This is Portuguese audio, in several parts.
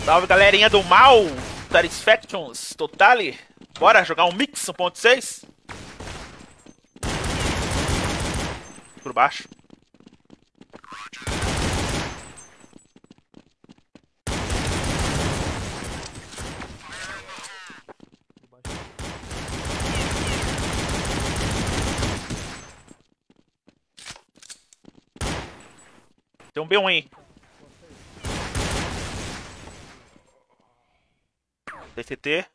Salve, galerinha do mal! Satisfactions Totale. Bora jogar um Mix 1.6? Por baixo. Tem um B1 aí. DCT.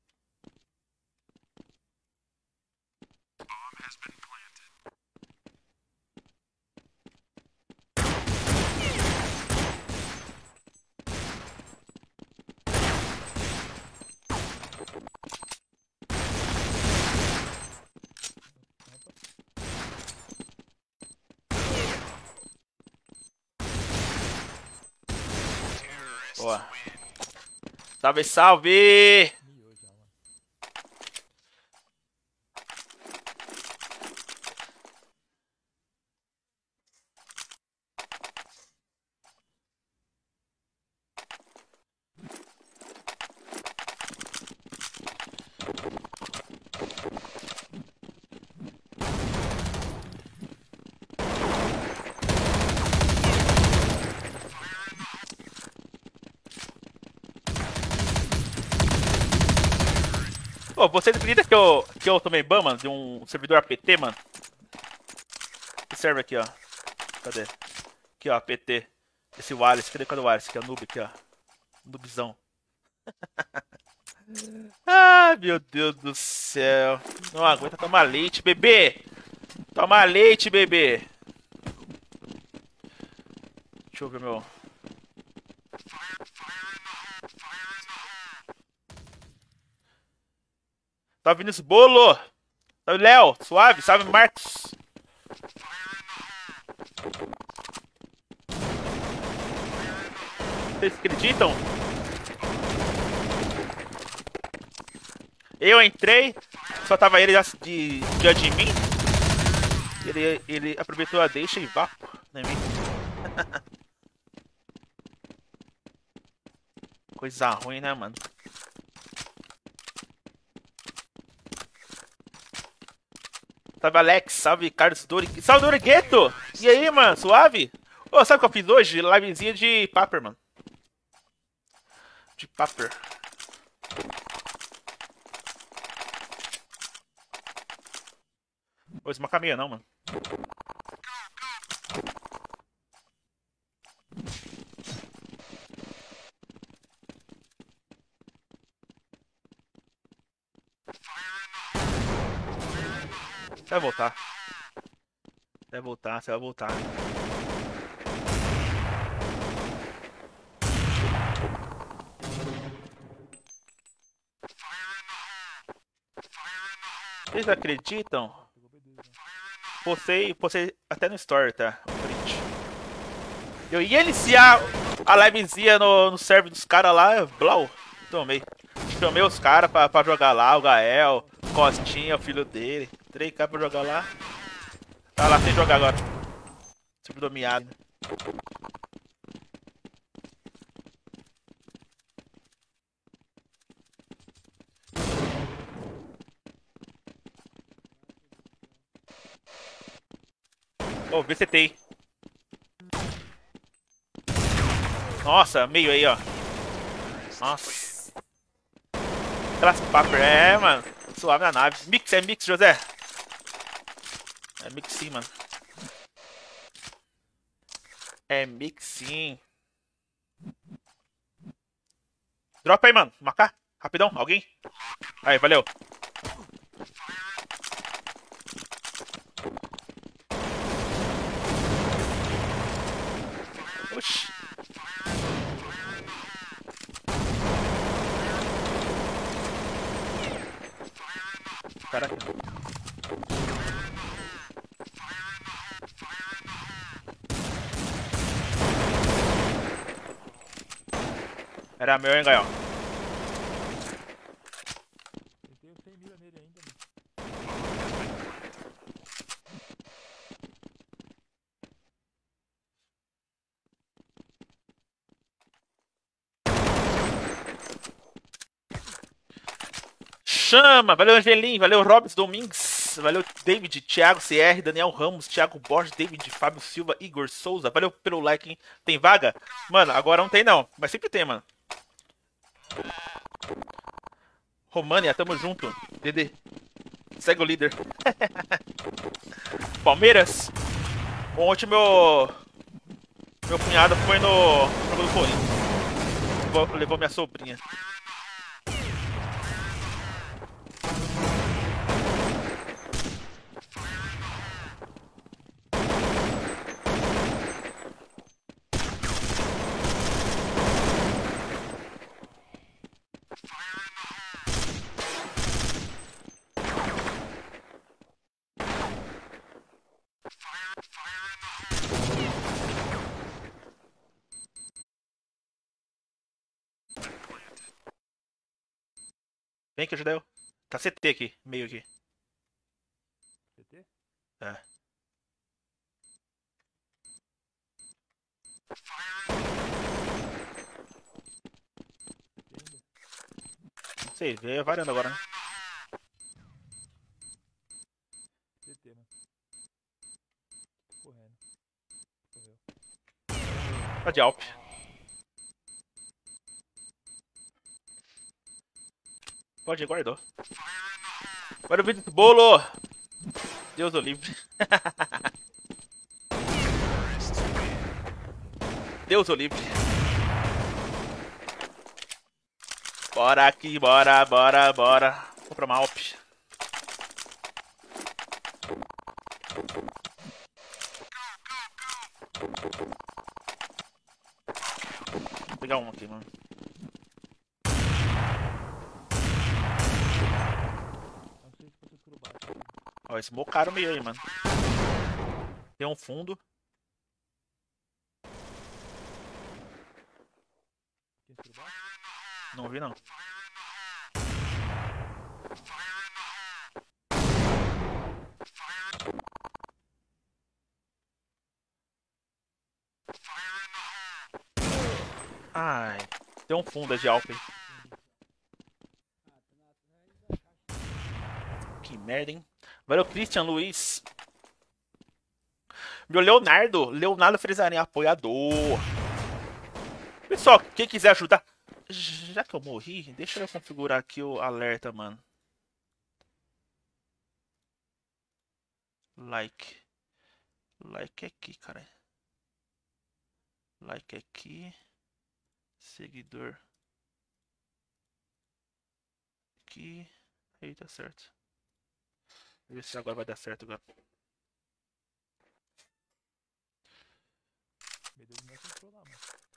Boa. Salve, salve! Ô, você acredita que eu tomei ban, mano, de um servidor APT, mano? Que serve aqui, ó. Cadê? Aqui, ó, APT. Esse Wallace, cadê o Wallace? Aqui, ó, noob aqui, ó. Noobzão. Ai, meu Deus do céu. Não aguenta tomar leite, bebê. Toma leite, bebê. Deixa eu ver meu... Salve Vinícius Bolo. Salve Léo, suave. Salve Marcos. Vocês acreditam? Eu entrei, só tava ele diante de mim. Ele aproveitou a deixa e vapo em mim. Coisa ruim, né, mano? Salve Alex, salve Carlos Dori. Salve Dorigueto! E aí, mano, suave? Ô, sabe o que eu fiz hoje? Livezinha de Paper, mano. De Paper. Pô, esse macameia não, mano. Você vai voltar. Você vai voltar, você vai voltar. Vocês acreditam? Postei até no story, tá? O print. Eu ia iniciar a livezinha no server dos caras lá, blau. Tomei. Chamei os caras pra jogar lá, o Gael, Costinha, o filho dele. 3 caras pra jogar lá. Tá lá sem jogar agora. Servidor miado. Ô, VCT. Nossa, meio aí, ó. Nossa. Aquelas paper, mano. Suave na nave. Mix, é mix, José. É mix sim, mano. É mix sim. Dropa aí, mano. Marcar. Rapidão, alguém? Aí, valeu. Oxi. Caraca. Era meu, hein, Gael? Eu tenho 100 mira nele ainda, mano. Chama, valeu Angelim, valeu Robson Domingues, valeu David, Thiago CR, Daniel Ramos, Thiago Borges, David, Fábio Silva, Igor Souza, valeu pelo like, hein? Tem vaga? Mano, agora não tem não, mas sempre tem, mano. România, tamo junto, DD. Segue o líder. Palmeiras. Ontem meu cunhado foi no jogo do Corinthians. Levou minha sobrinha. Vem que ajuda eu. Tá CT aqui, meio aqui. CT? É. Não sei, veio a varanda agora, né? CT, mano. Correndo. Correu. Tá de Alp. Pode ir, guardou. Agora o vídeo do bolo! Deus o livre. Deus o livre. Bora aqui, bora. Compra uma Alp. Vou pegar um aqui, mano. Não sei se você ficou baixo. Ó, smocaram meio aí, mano. Tem um fundo. Quem ficou baixo? Não vi, não. Ai, tem um fundo de Alp aí. Que merda, hein? Valeu, Christian Luiz. Meu Leonardo Fresarinha, apoiador. Pessoal, quem quiser ajudar. Já que eu morri, deixa eu configurar aqui o alerta, mano. Like. Like aqui, cara. Like aqui. Seguidor. Aqui. Aí tá certo. Vamos ver se agora vai dar certo agora. Meu Deus, não entrou lá, mano.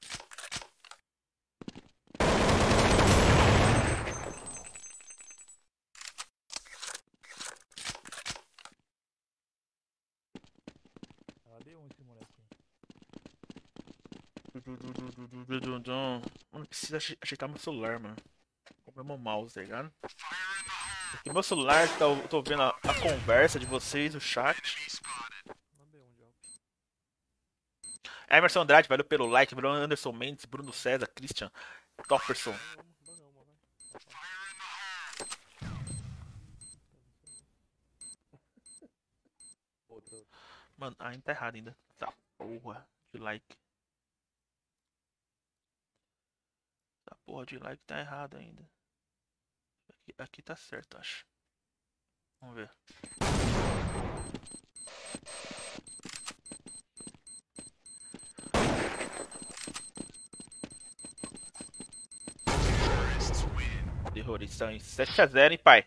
Ela deu um esse moleque. Mano, precisa ajeitar meu celular, mano. Comprar meu mouse, tá ligado? Porque meu celular, tô vendo a conversa de vocês, o chat. Mandei um de Alp. Emerson Andrade, valeu pelo like. Bruno Anderson Mendes, Bruno César, Christian, Topperson. Manda uma, vai. Outro. Mano, ainda tá errado ainda. Tá porra de like. Tá porra de like tá errado ainda. Aqui tá certo, acho. Vamos ver. Terrorista em 7-0, hein, pai?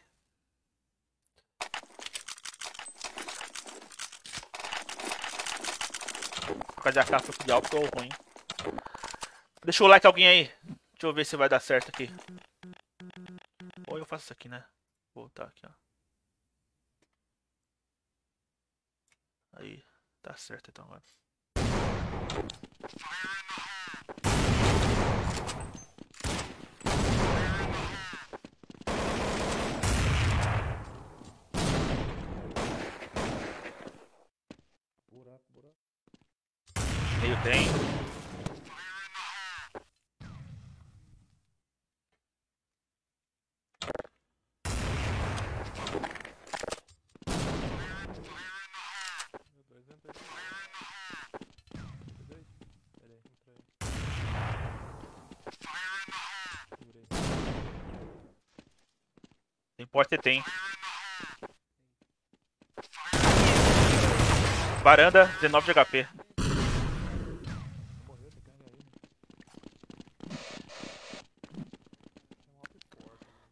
Por causa da capa de alto, tô ruim. Deixa o like alguém aí. Deixa eu ver se vai dar certo aqui. Ou eu faço isso aqui, né? Vou voltar aqui, ó. Aí, tá certo então agora. Buraco. Meio tem. importa, tem. Varanda, 19 de HP. Morreu, tem que carregar ele. Tem um alto e forte, mano.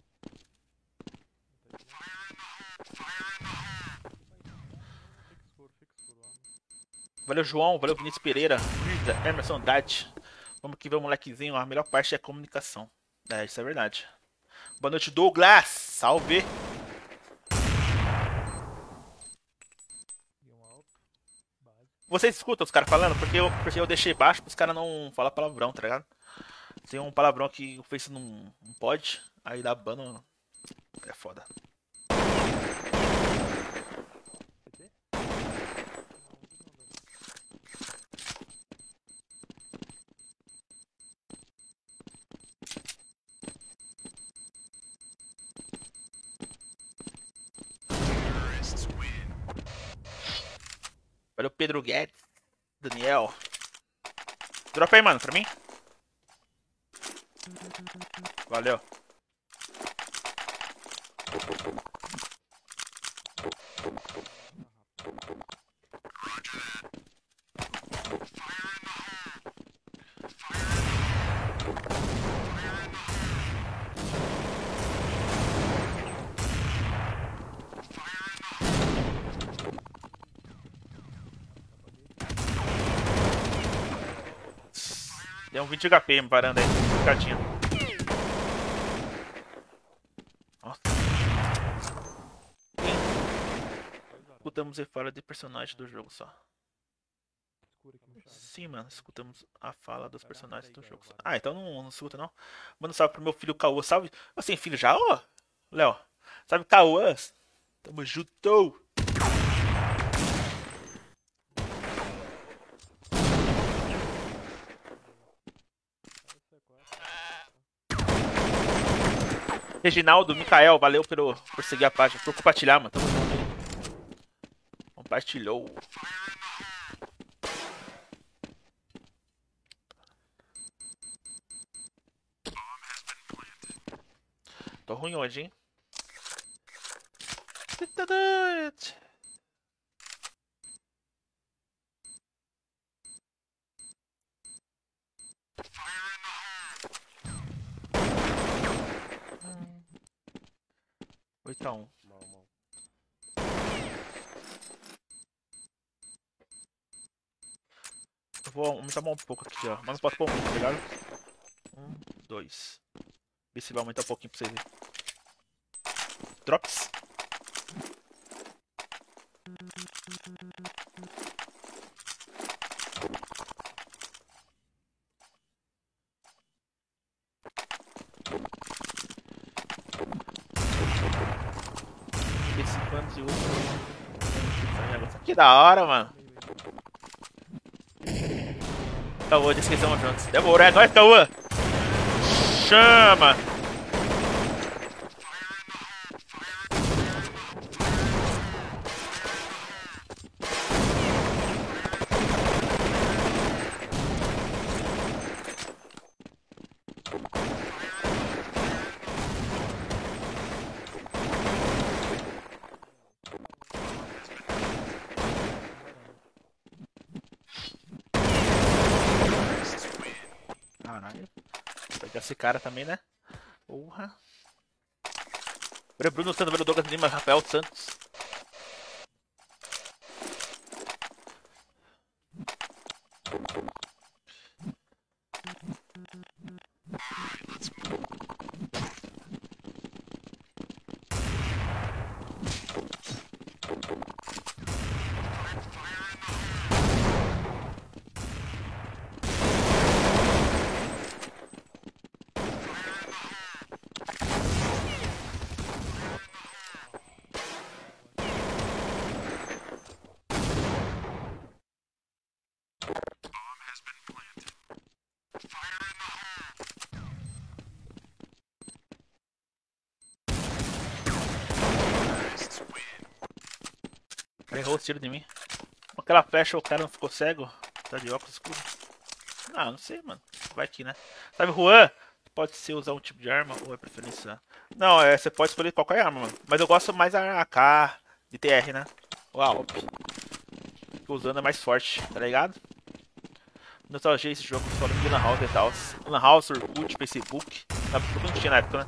Fica escuro lá, mano. Valeu, João. Valeu, Vinícius Pereira. Brisa, Emerson Andrade. Vamos que ver o molequezinho. A melhor parte é a comunicação. É, isso é verdade. Boa noite, Douglas. Salve. E um alto, base. Vocês escutam os caras falando? Porque eu deixei baixo para os caras não falar palavrão, tá ligado? Tem um palavrão que o Face não pode. Aí dá ban. É foda. CT? Não, não tô não, velho. Valeu, Pedro Guedes. Daniel. Dropa aí, mano, pra mim. Valeu. Tem um 20 de HP me parando aí. Picadinha. Nossa. Escutamos a fala de personagem do jogo só. Escuro aqui no chave. Sim, mano, escutamos a fala dos personagens do jogo só. Ah, então não escuta não. Manda um salve pro meu filho Cauã. Salve. Você tem filho já, ô? Léo. Salve, Cauã. Tamo junto. Reginaldo, Mikael, valeu por seguir a página, por compartilhar, mano. Tamo junto aí. Compartilhou. Tô ruim hoje, hein? Tá doido. Oito a 1. Mal, mal. Eu vou aumentar um pouco aqui, ó. Mas não posso pôr muito, tá ligado? 1, 2. Vê se vai aumentar um pouquinho pra vocês verem. Drops. Esse panos e outro. Que da hora, mano. Cauã, descrição juntos. Demorou, é nóis, Cauã. Chama. Caralho. Vou pegar esse cara também, né? Porra. Bruno Santos, velho Douglas Lima, Rafael Santos. Errou o tiro de mim. Com aquela flecha o cara não ficou cego? Tá de óculos escuro. Ah, não sei, mano. Vai aqui, né? Sabe, Juan? pode ser usar um tipo de arma ou é preferência? Não, você pode escolher qualquer arma, mano. Mas eu gosto mais da AK, de TR, né? Ou a AWP. Fico usando é mais forte, tá ligado? Nostalgia esse jogo só no Lan House e tal. Lan House, Orkut, Facebook. Sabe tudo não tinha na época, né?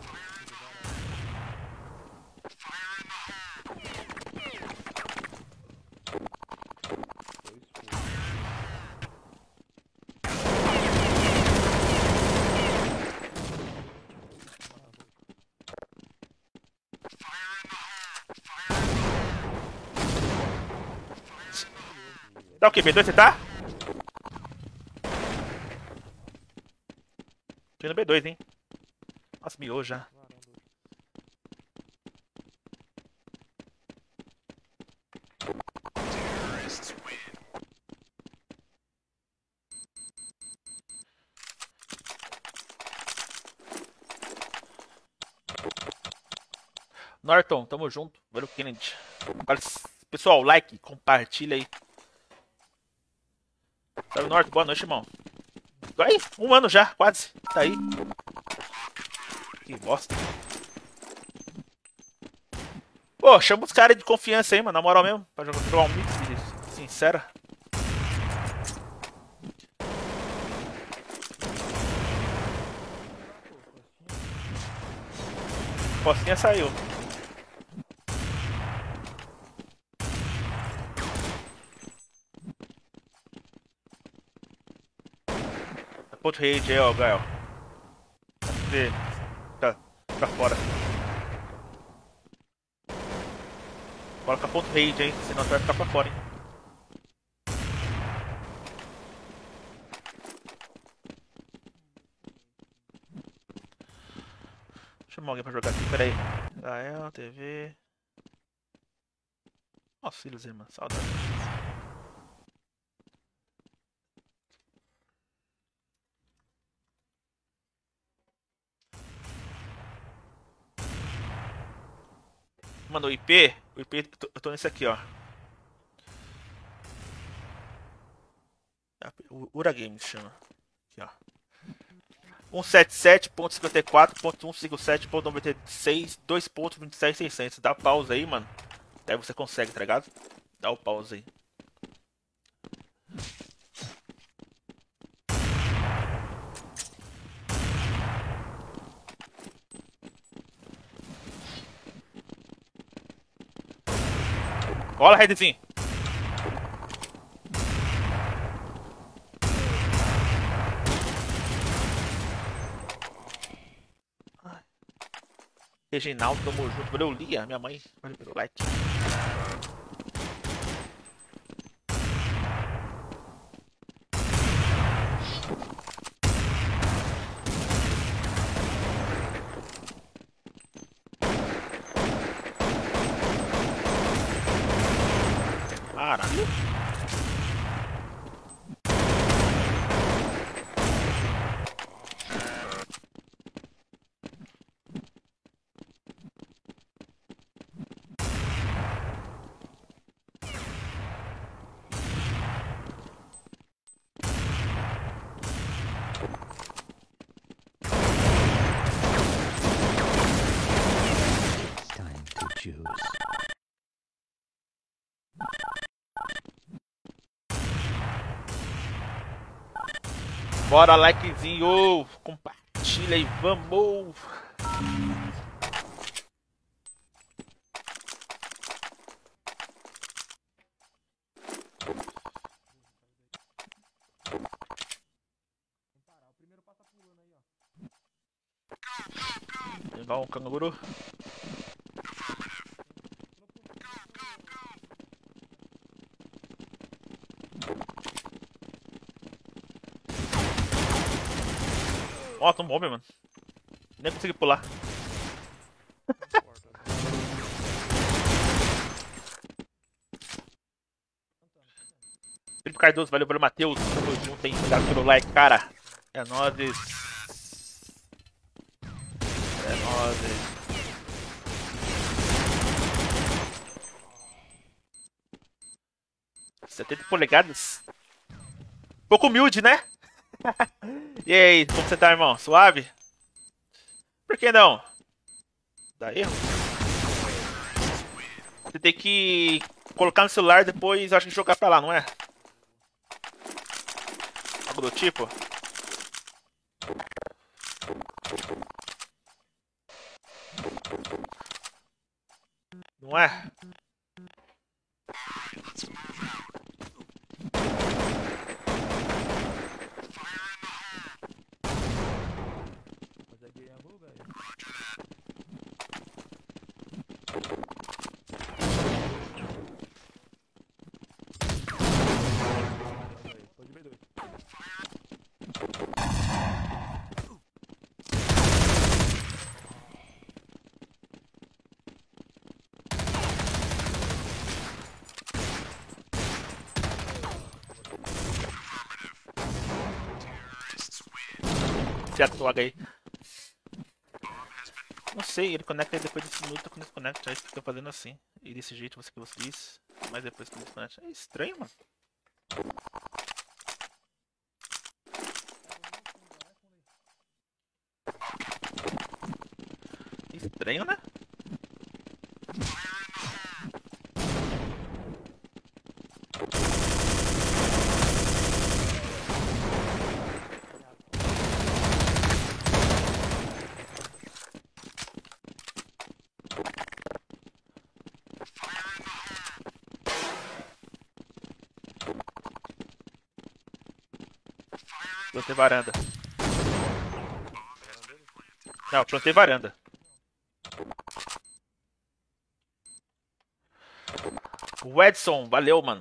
Tá o que? B2 você tá? Tô no B2, hein? Nossa, miou já. Norton, tamo junto. Valeu, Kennedy. Pessoal, like, compartilha aí. Salve, Norton. Boa noite, irmão. Aí, 1 ano já, quase. Tá aí. Que bosta. Pô, chama os caras de confiança aí, mano. Na moral mesmo. Pra jogar um mix sincera. Costinha saiu. Ponto rage aí, ó, Gael. Tá fora. Coloca ponto rage aí, senão você vai ficar pra fora, hein. Deixa eu chamar alguém pra jogar aqui, peraí. Gael, TV. Nossa, filhos aí, mano. Saudade. Mano, o IP, eu tô nesse aqui, ó. O Ura Games chama. Aqui, ó. 177.54.157.96 2.27600. Dá pausa aí, mano. Daí você consegue, tá ligado? Dá o pause aí. Cola, Redzinho. Reginaldo, tamo junto. Valeu, Lia, minha mãe. Valeu pelo like. Caralho. Bora, likezinho, compartilha e vamos! Levar um canguru. Ó, tô bomba, mano. Nem consegui pular. Felipe Cardoso, valeu pelo Matheus. Tamo junto, hein? Obrigado pelo like, cara. É nóis. É nóis. 70 polegadas. Pouco humilde, né? E aí, como você tá, irmão? Suave? Por que não? Dá erro. Você tem que colocar no celular depois, acho que jogar pra lá, não é? Algo do tipo. Não é? Mas é game angu, velho. Pode ver dois. Certo, logo aí. Não sei, ele conecta e depois desse minuto quando desconecta. Aí fica fazendo assim. E desse jeito você que você disse. Mas depois que desconecta. É estranho, mano. Estranho, né? Plantei varanda. Não, plantei varanda. O Edson, valeu, mano.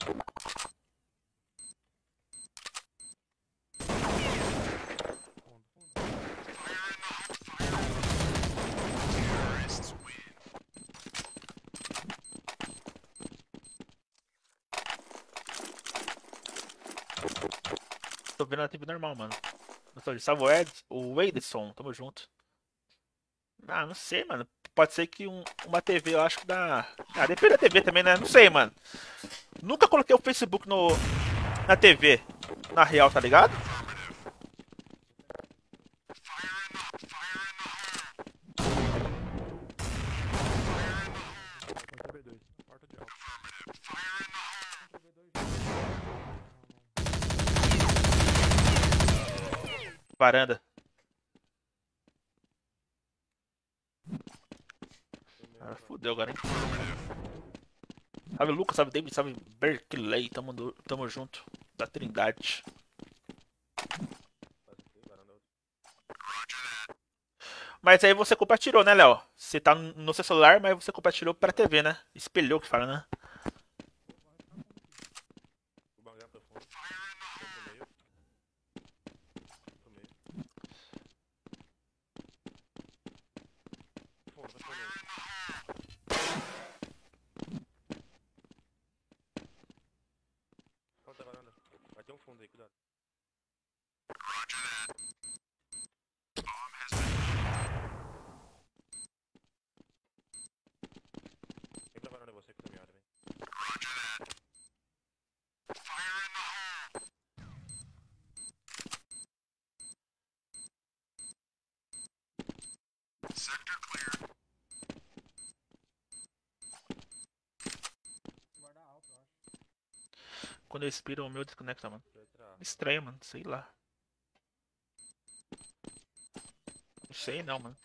Tô vendo na TV normal, mano. Eu sou de salve o Edson, tamo junto. Ah, não sei, mano. Pode ser que uma TV, eu acho que dá. Ah, depende da TV também, né? Não sei, mano. Nunca coloquei o Facebook na TV. Na real, tá ligado? Pode ver dois. Porta de alto. Varanda. Ah, fudeu agora, hein? Salve Lucas, salve David, salve Berkeley. Tamo junto. Da Trindade. Mas aí você compartilhou, né, Léo? Você tá no seu celular, mas você compartilhou pra TV, né? Espelhou que fala, né? O bagulho pro fundo. Pro meio. Pro meio. Fundo, vai pro meio. Conta a varanda. Vai ter um fundo aí, cuidado. Vem pra varanda você que tá minha hora, vem. Guardar alto, eu acho. Quando eu expiro, o meu desconecta, mano. Letra A. Estranho, mano. Sei lá. Não sei não, mano.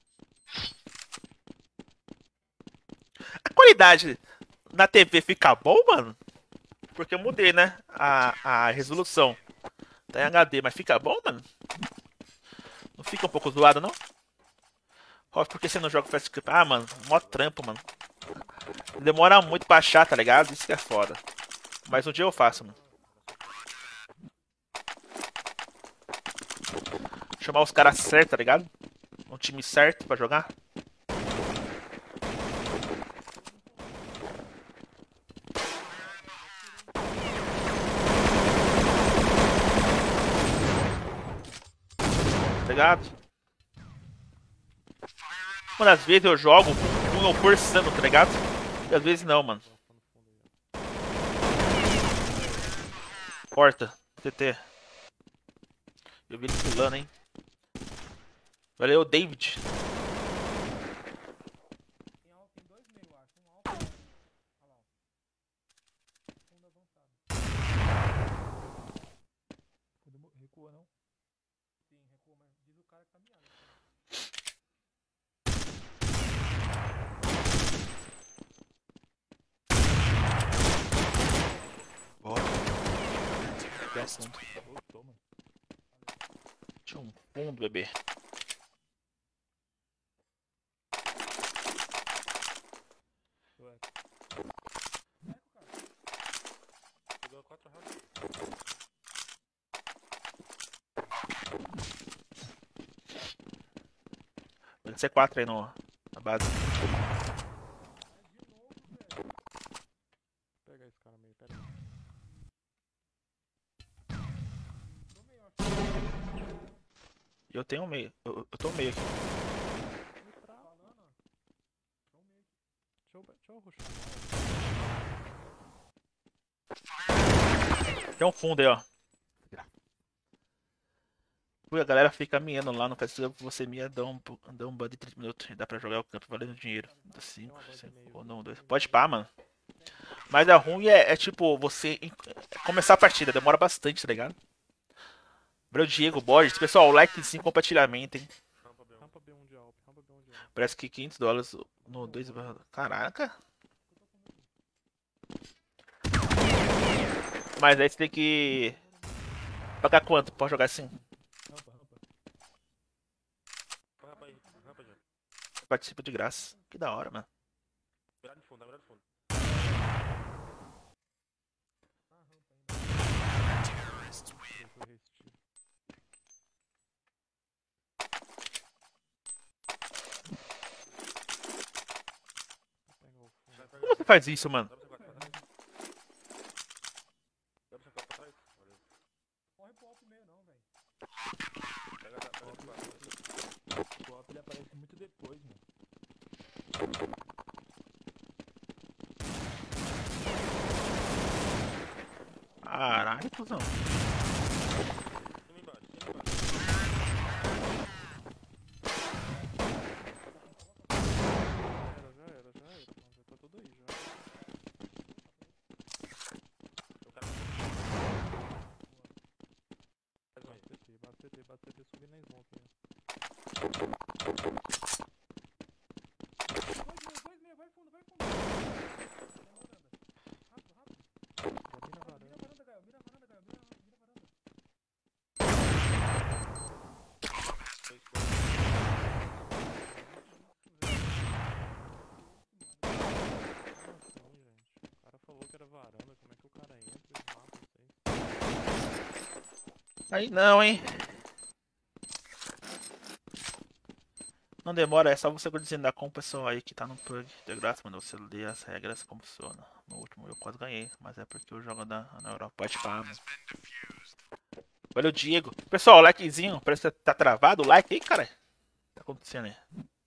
A qualidade na TV fica bom, mano? Porque eu mudei, né? A resolução. Tá em HD, mas fica bom, mano? Não fica um pouco zoado, não? Ó, por que você não joga Fast Cup? Ah, mano, mó trampo, mano. Demora muito pra achar, tá ligado? Isso que é foda. Mas um dia eu faço, mano. Chamar os caras certos, tá ligado? Um time certo pra jogar. Tá ligado? Mano, às vezes eu jogo com eu forçando, tá ligado? E às vezes não, mano. Porta, TT. Eu vi ele pulando, hein? Valeu, David. Tem alto, tem dois meio, acho. Um alto. Olha lá, ó. Fundo avançado. Recua, não? Sim, recua, mas diz o cara que tá miado. Bora. Que assunto. Voltou, mano. Tinha um fundo, bebê. Ué. Eco, cara. Pegou 4 rounds. Vai ser 4 aí no, na base. Mas de novo, velho. Pega esse cara meio, pera aí. Tô meio, acho. E eu tenho um meio. Eu tô meio aqui. Falando, ó. Tô meio. Deixa eu rushar. Tem um fundo aí, ó. Ui, a galera fica miando lá no festival. Você mia, dá um ban de 30 minutos. Dá pra jogar o campo valendo dinheiro. Dá 5, 5 ou não, 2. Pode pá, mano. Mas a ruim é tipo você começar a partida. Demora bastante, tá ligado? Valeu, Diego, Borges. Pessoal, like sim, compartilhamento, hein. Rampa B1 de Alp. Rampa B1 de Alp. Parece que $500 no 2. Caraca. Mas aí você tem que pagar quanto pra jogar assim? Rampa. Rampa aí, rampa já. Participa de graça. Que da hora, mano. Virado de fundo, virado de fundo. Ah, rampa ainda. Deixa eu resistir. Pega o fundo. Vai, Como você faz isso, mano? Dá pra ser 4 pra trás? Dá pra ser 4 pra trás? Valeu. Corre pro Alp meio não, velho. Pega esse 4. O Alp ele aparece muito depois, mano. Caralho, cuzão. Cima embaixo, cima embaixo. Já era, mano. Já tá tudo aí, já. O cara faz um aí. Bate CT, subir na smoke aí. Dois meio, vai fundo. Tem varanda. Rápido. Já vi na Mira a varanda. varanda, Gael. Mira a varanda. Dois, Como assim, gente? O cara falou que era varanda, como é que o cara entra e mata vocês? Aí não, hein. Não demora, é só você dizendo com o pessoal aí que tá no plug. De graça, mano, você lê as regras como funciona. No último eu quase ganhei, mas é porque eu jogo na Europa. Pode pá, mano. Valeu, Diego. Pessoal, likezinho. Parece que tá travado o like aí, cara. O que tá acontecendo aí?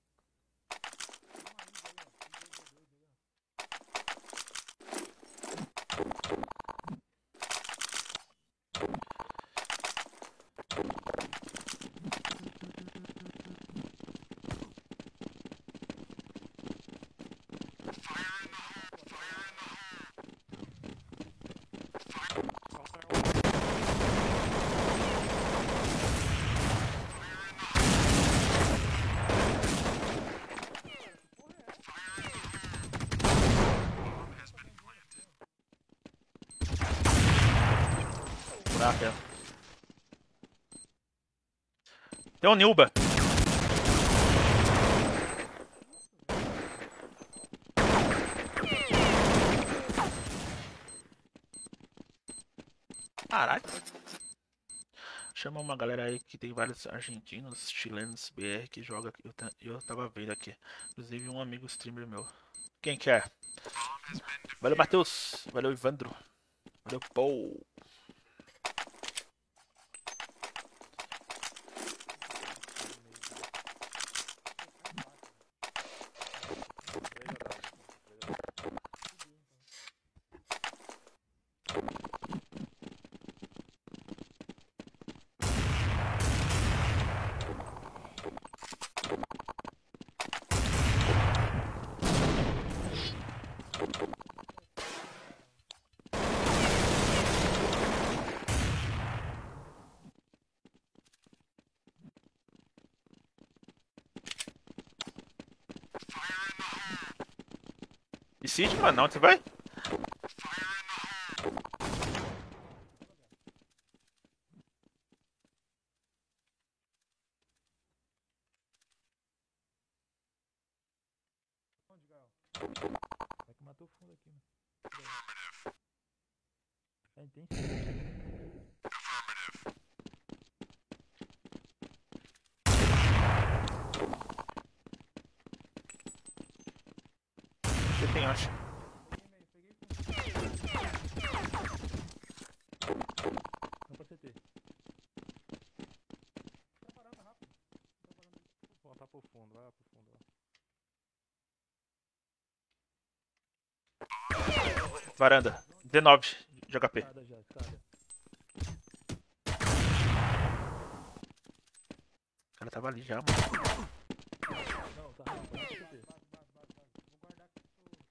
Buraco, tem um Nilba. Caralho. Chama uma galera aí que tem vários argentinos, chilenos, BR que joga aqui. Eu tava vendo aqui. Inclusive um amigo streamer meu. Quem que é? Valeu, Matheus. Valeu, Ivandro. Valeu, Paul. City, mano. Onde você vai? Onde, Gael? É que matou fundo aqui, mano. É, tem sim. Você tem, eu acho. Peguei meio, peguei fundo. Não pra CT. Tá parando, rápido. Tá parando. Vou voltar pro fundo, vai lá pro fundo. Ó. Varanda. 19 de HP. Escada já, escada. O cara tava ali já, mano. Não, tá rápido, vai pra CT. Base. Vou guardar aqui pro vídeo.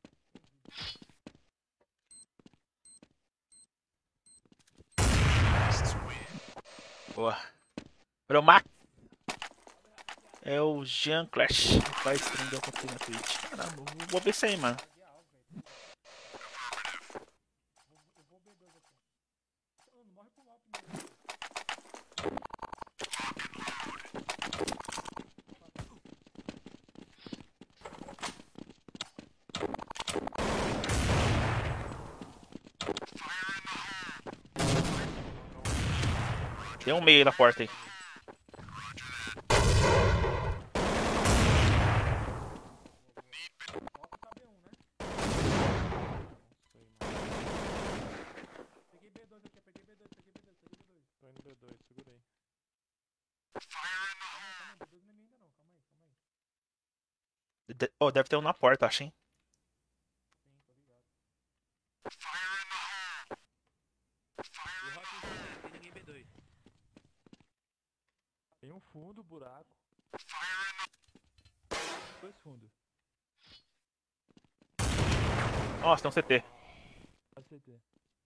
Boa. Olha o Max. É o Jean Clash. Vai stream eu consigo na Twitch. Caramba, vou ver isso aí, mano. Peguei a alvo, velho. Eu vou B2 aqui. Não morre pro mal primeiro. Tem um meio aí na porta aí. Volta pra B1, né? Peguei B2 aqui, peguei B2. Tô indo B2, segura aí. Calma aí, B2 não é minha ainda não, calma aí. Oh, deve ter um na porta, acho, hein? Sim, tô ligado. O Rock tem ninguém B2. Tem um fundo, buraco. Dois fundos. Nossa, tem um CT. Vai CT.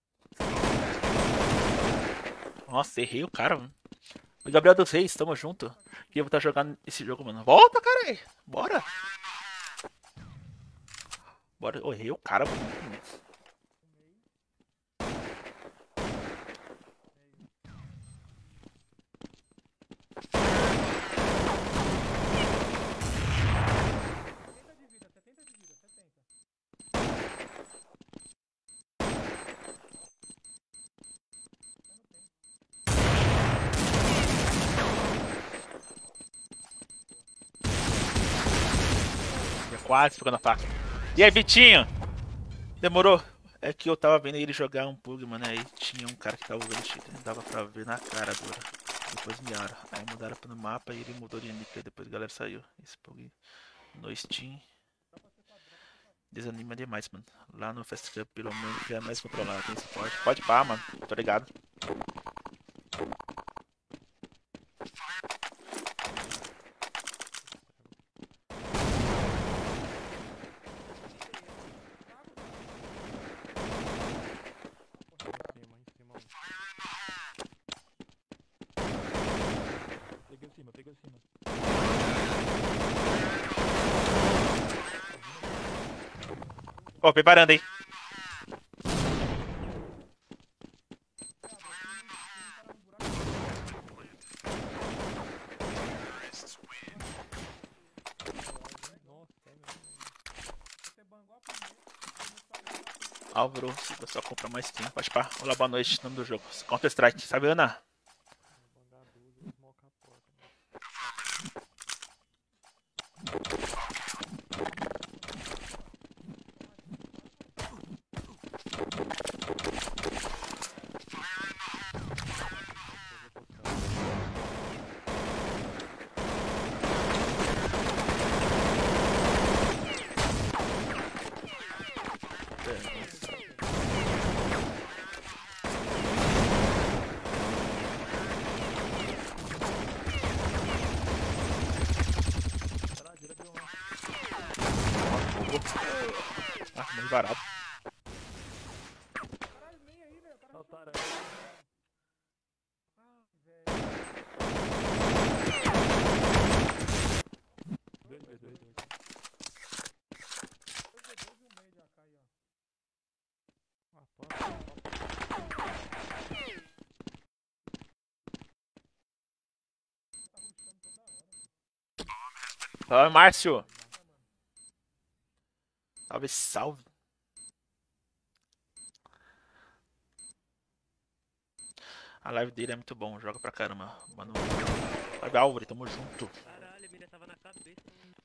Nossa, errei o cara, mano. O Gabriel dos Reis, tamo junto. Que eu vou estar jogando esse jogo, mano. Volta, cara aí. Bora. Bora. Eu errei o cara, mano. Setenta de vida, 70. Já quase pegando a faca. E aí, Vitinho? Demorou? É que eu tava vendo ele jogar um pug, mano. Aí tinha um cara que tava vendo cheater. Não dava pra ver na cara agora. Depois miaram. Aí mudaram no mapa e ele mudou de nick. Aí depois a galera saiu. Esse pug no Steam desanima demais, mano. Lá no Fast Cup, pelo menos, é mais controlado. Tem suporte. Pode pá, mano. Tô ligado. Em cima, um. Peguei o cima. Ó, preparando aí. Nossa, Você bangou a primeira. Álvaro, se você só compra mais tempo. Pode pá. Olá, boa noite. Nome do jogo. Counter Strike. Sabe, Ana? bangar duas e smoke a porta. Né? Ah, muito barato. Caralho, nem aí, velho. O cara Saltaram. Ah, velho. Dois. Dois B2 e um meio de AK aí, Salve, Márcio. Salve, salve. A live dele é muito bom, joga pra caramba, mano. Salve, Álvaro, tamo junto. Caralho, a mira tava na cabeça.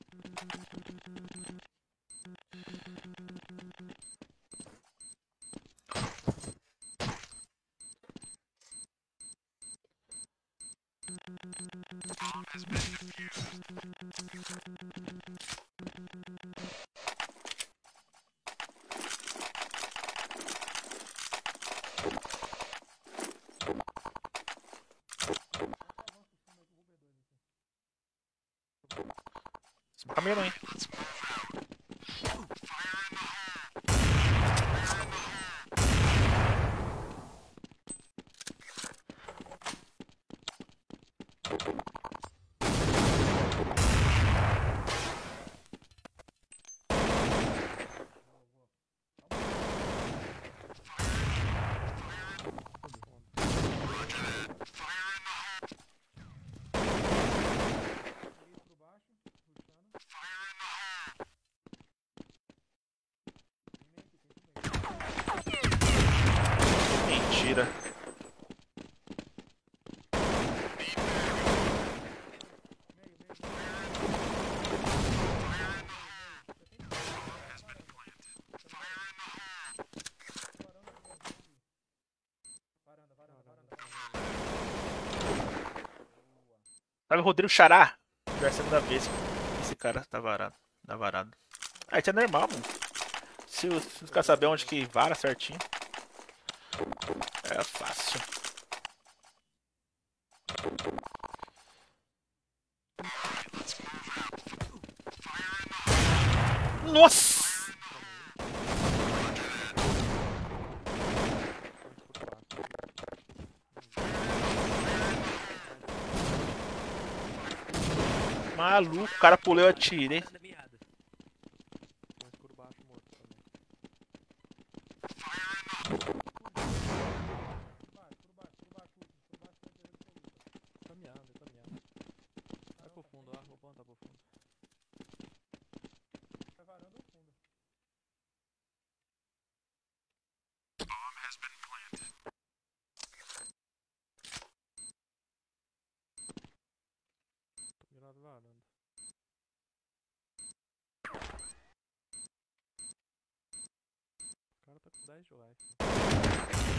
Caminhando aí. Por baixo, puxando. Mentira. Sabe o Rodrigo Xará? Já é a segunda vez que esse cara tá varado. Tá varado. Ah, isso é normal, mano. Se os caras saberem onde que vara certinho. É fácil. Nossa! Maluco, o cara pulou e eu atirei. Da mirrada. Tem um escuro baixo morto também. Caminhando, caminhando. Vai pro fundo, ó. Vou plantar pro fundo. Tá varando o fundo. Tô mirado varando. O cara tá com 10 de life.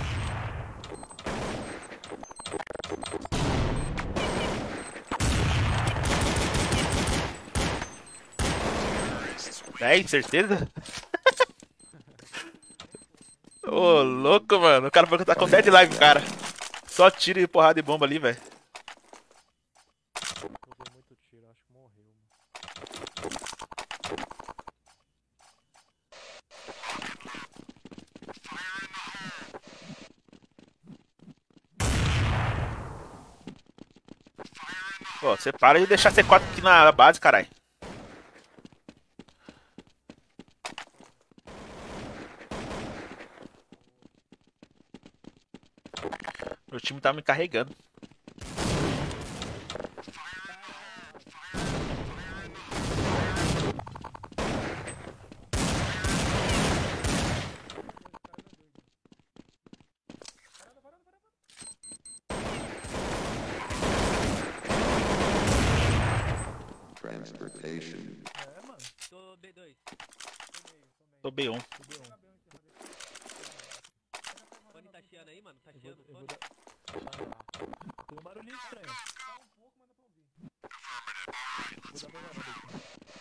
É, certeza? Ô, louco, mano. O cara falou que tá com 10 de live, cara. Só tiro e porrada e bomba ali, velho. Eu dei muito tiro, acho que morreu, mano. Pô, você para de deixar C4 aqui na base, caralho. Meu time tá me carregando. Transportation. É, mano. Tô B2. Tô B1. Fone tá chiando aí, mano? Tá Eu chiando o vou fone? dar. Tem um barulhinho estranho. Tá um pouco, mas dá pra ouvir. Vou dar uma olhada aqui.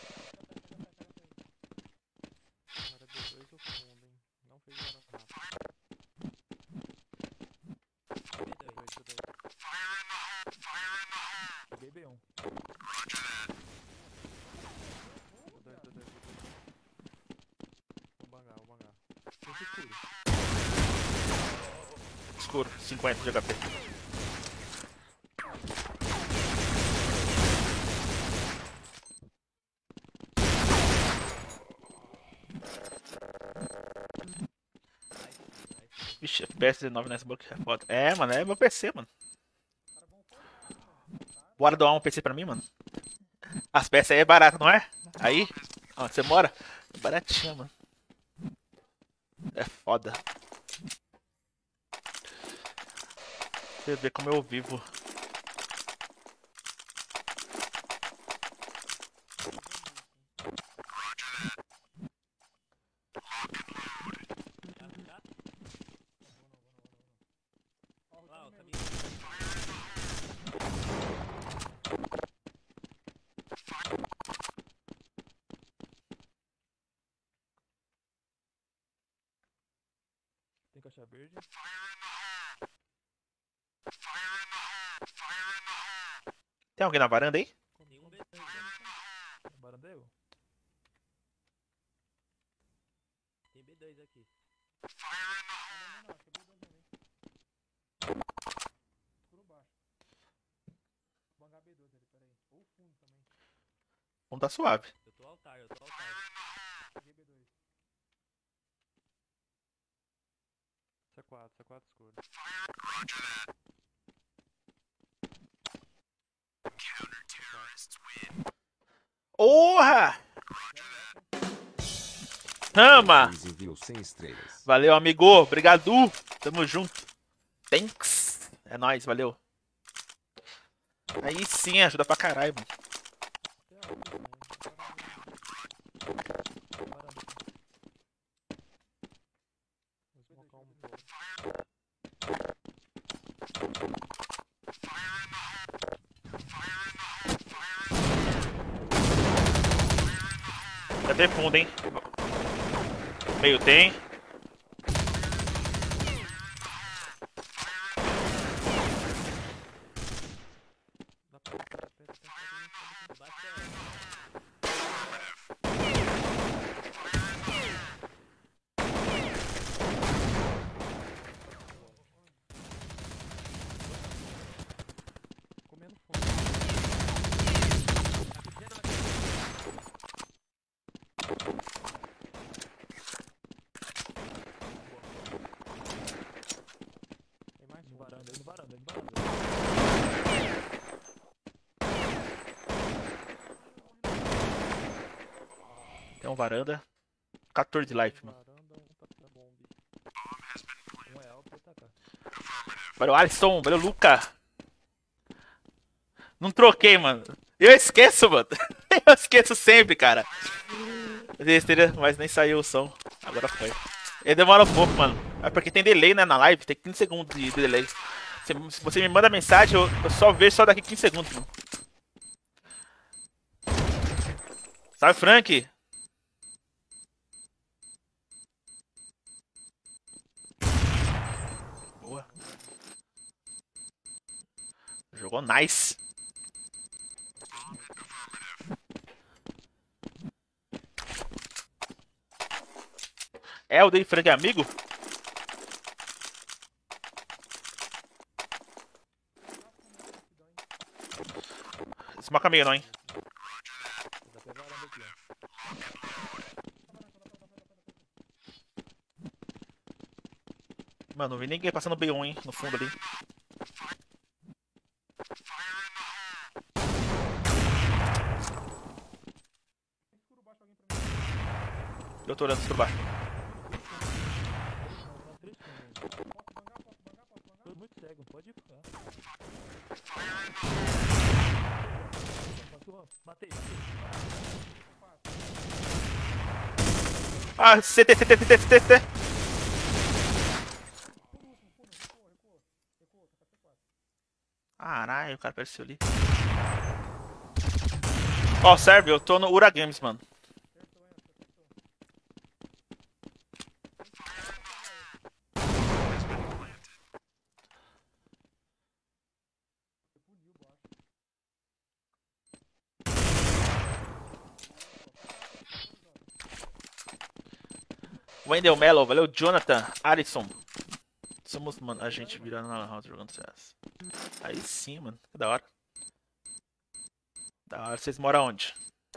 Agora B2 ou fundo, hein? Não fez nada. B2. B2. Joguei B1. B2. Vou bangar, vou bangar. Muito escuro. Escuro, 50 de HP. Vixe, FPS 19 nesse bloco é foda. É, mano, é meu PC, mano. Os caras vão forçar, mano. Tá? Bora doar um PC pra mim, mano. As peças aí é barato, não é? Aí, onde você mora? É baratinha, mano. É foda. Você vê como eu vivo. Lá, o caminho. Tem caixa verde? Tem alguém na varanda aí? Tem um B2 aqui. Barandeu? Tem B2 aqui. Não, acho que é B2 ali. Escuro baixo. Vou bangar B2 ali, peraí. Ou fundo também. Vamos tá suave. Eu tô altar, eu tô altar. Peguei B2. C4 escuro. Porra! Tama! Luiz enviou 100 estrelas. Valeu, amigo. Obrigado. Tamo junto. Thanks. É nóis, valeu. Aí sim, ajuda pra caralho, mano. Tem algo também. Varanda. Vou smocar um pouco. Já tem fundo, hein? Meio tem. Dá pra Bastante. comendo fundo. Tem mais fundo. Varanda. Tem uma varanda. 14 de life, mano. Varanda, tá com bomb. Um é alto, tá cá. Valeu, Alisson. Valeu, Luca. Não troquei, mano. Eu esqueço, mano. Eu esqueço sempre, cara. Mas nem saiu o som. Agora foi. Ele demora um pouco, mano. É porque tem delay, né, na live. Tem 15 segundos de delay. Se você me manda mensagem, eu só vejo só daqui 15 segundos, mano. Salve, Frank. Boa. Jogou nice. É, o Dave Frank é amigo? Smoke amigo não, hein? Dá pra varanda aqui, ó. Mano, não vi ninguém passando B1, hein? No fundo ali. Escuro baixo, alguém pra mim. Eu tô olhando por baixo. Não, três fundos ainda. Posso bangar? Tô muito cego, pode ir. Matei. Ah, CT. Recuou, tá com C4. Caralho, o cara apareceu ali. Ó, serve, eu tô no Ura Games, mano. Wendell Mello, valeu, Jonathan, Alisson. Somos, mano, a gente virando na house jogando CS. Aí sim, mano, que da hora. Da hora, vocês moram onde?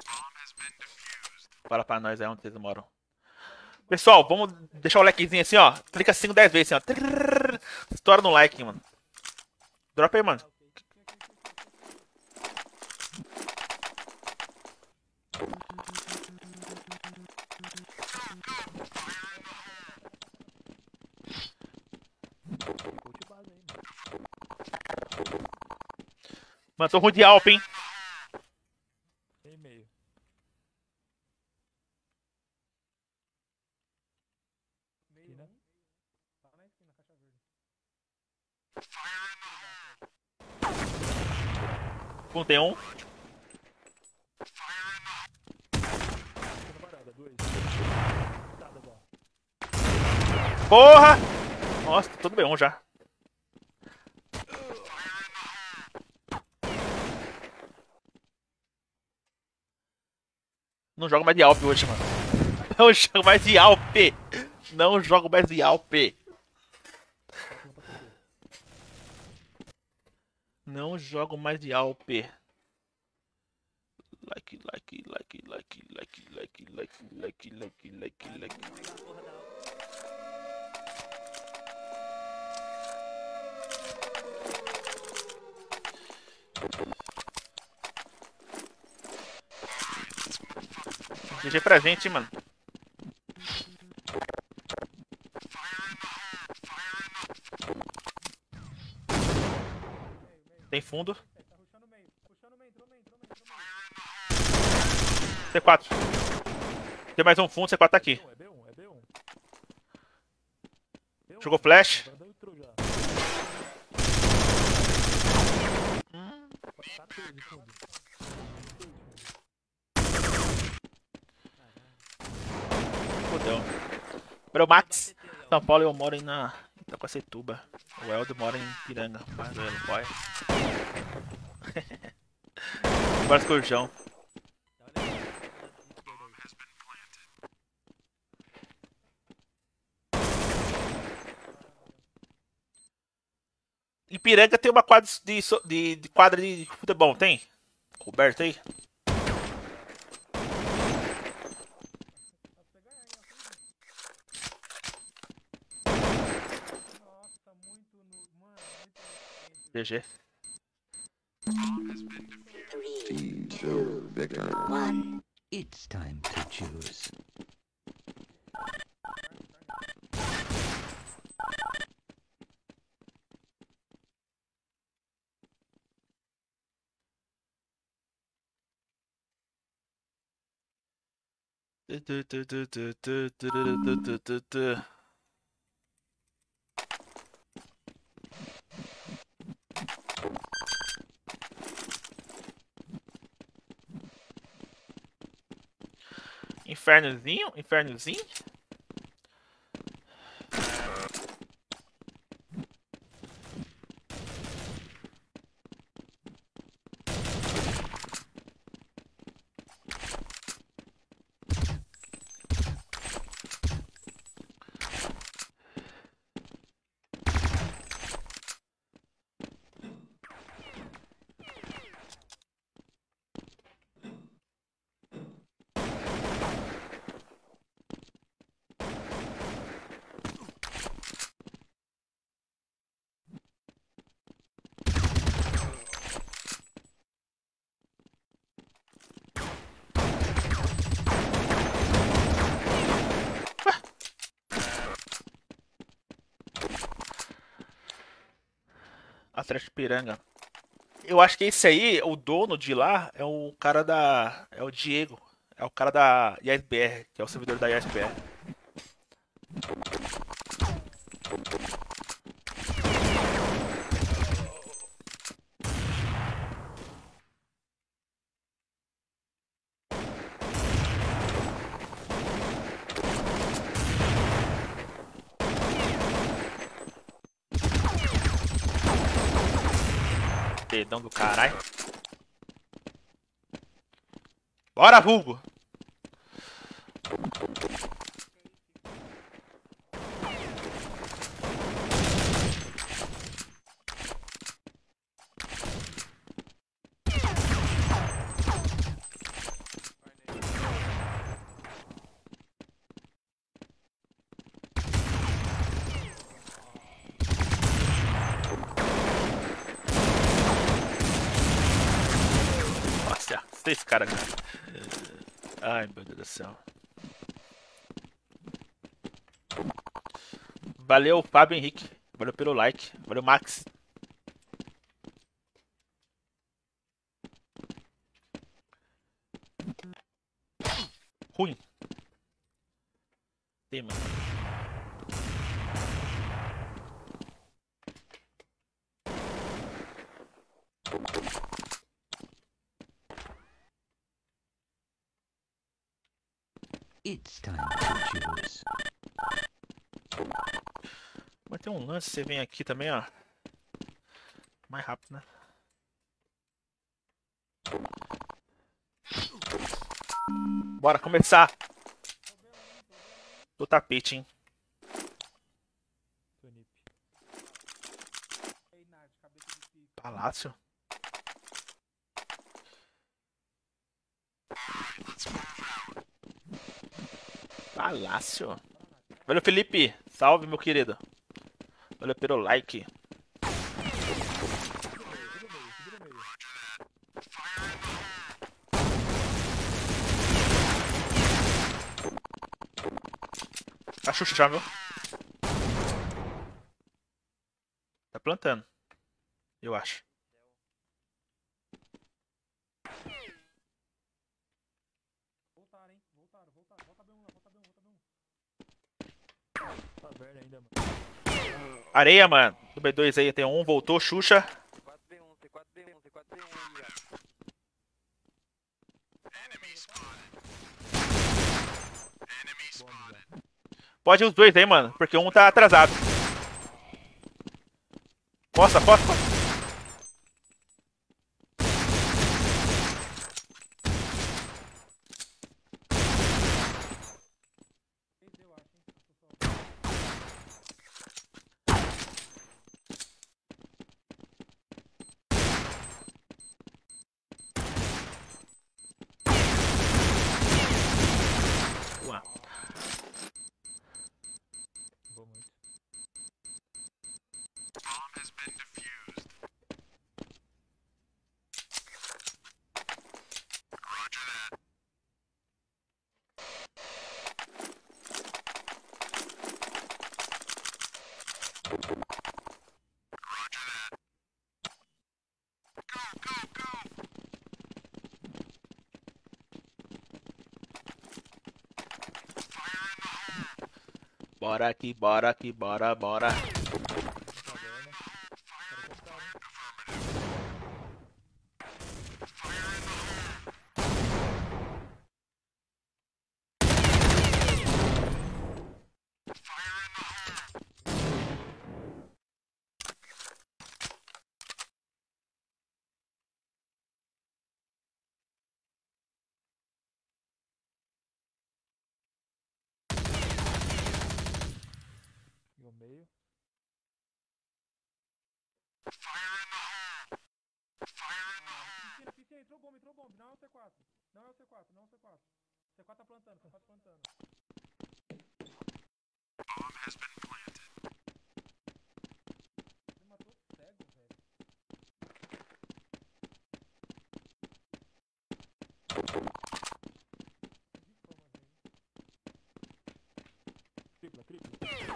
Fala pra nós aí onde vocês moram. Pessoal, vamos deixar o likezinho assim, ó. Clica 5, 10 vezes assim, ó. Estoura no like, mano. Dropa aí, mano. Mano, tô ruim de Alp, hein? E meio. Meio, Aqui, né? Tá na esquina, caixa verde. Um tem um. Tô na varanda, 2. Tá, bom. Porra! Nossa, tá todo B1 já. Não jogo mais de Alp hoje, mano. Não jogo mais de Alp. Não jogo mais de Alp. Falta um pra subir. Não jogo mais de Alp. Like. Pegar a porra da alta. GG pra gente, hein, mano. Tem fundo. Tá rushando o meio. Puxando o meio, entrou meio. C4. Tem mais um fundo, C4 tá aqui. É B1, é B1. B1. Jogou flash. A varanda entrou já. 14 fundo. Fodeu. Meu Max. São Paulo eu moro na Itacoacetuba. O Eldo mora em Piranga. Mas o Elo boy. Bora escorjão. Dá uma olhada na esquerda aí. Em Piranga tem uma quadra de quadra de futebol, tem? Coberto aí? Nossa, muito no. Mano, muito no. GG. 3, 2, Victor. 1. It's time to choose. Infernozinho? Infernozinho? Atlético Piranga. Eu acho que esse aí, o dono de lá, é o cara da. É o Diego. É o cara da ISBR, que é o servidor da ISBR. Dedão do caralho. Bora, vulgo! Nossa, esse cara, cara. Ai, meu Deus do céu. Valeu, Fábio Henrique. Valeu pelo like. Valeu, Max. ruim. Tem, mano. It's time to choose. Mas tem um lance, você vem aqui também, ó. Mais rápido, né? Bora começar. Do tapete, hein? Tunip. Aí, Nath, cabeça de pico. Palácio. Palácio. Valeu, Felipe. Salve, meu querido. Valeu pelo like. A Xuxa já, viu? Tá plantando. Eu acho. Voltaram, hein? Voltaram. Volta B1 lá, volta B1, volta B1. Tá aberto ainda, mano. Areia, mano. Do B2 aí tem um, voltou, Xuxa. T4B1, T4B1, T4B1 aí, velho. Bomba, velho. Pode ir os dois aí, mano, porque um tá atrasado. Posta, posta. Três eu acho, hein? Tô só- Boa. Vou muito. Bora aqui, bora aqui, bora, bora. Caverna. Cara, compraram, hein? E o meio. Piscina, entrou bomba, entrou bomba. Não é o C4. Não é o C4, não é o C4. C4 tá plantando, C4 tá plantando. Ele matou cego, velho. De fama, velho. Tripla, tripla.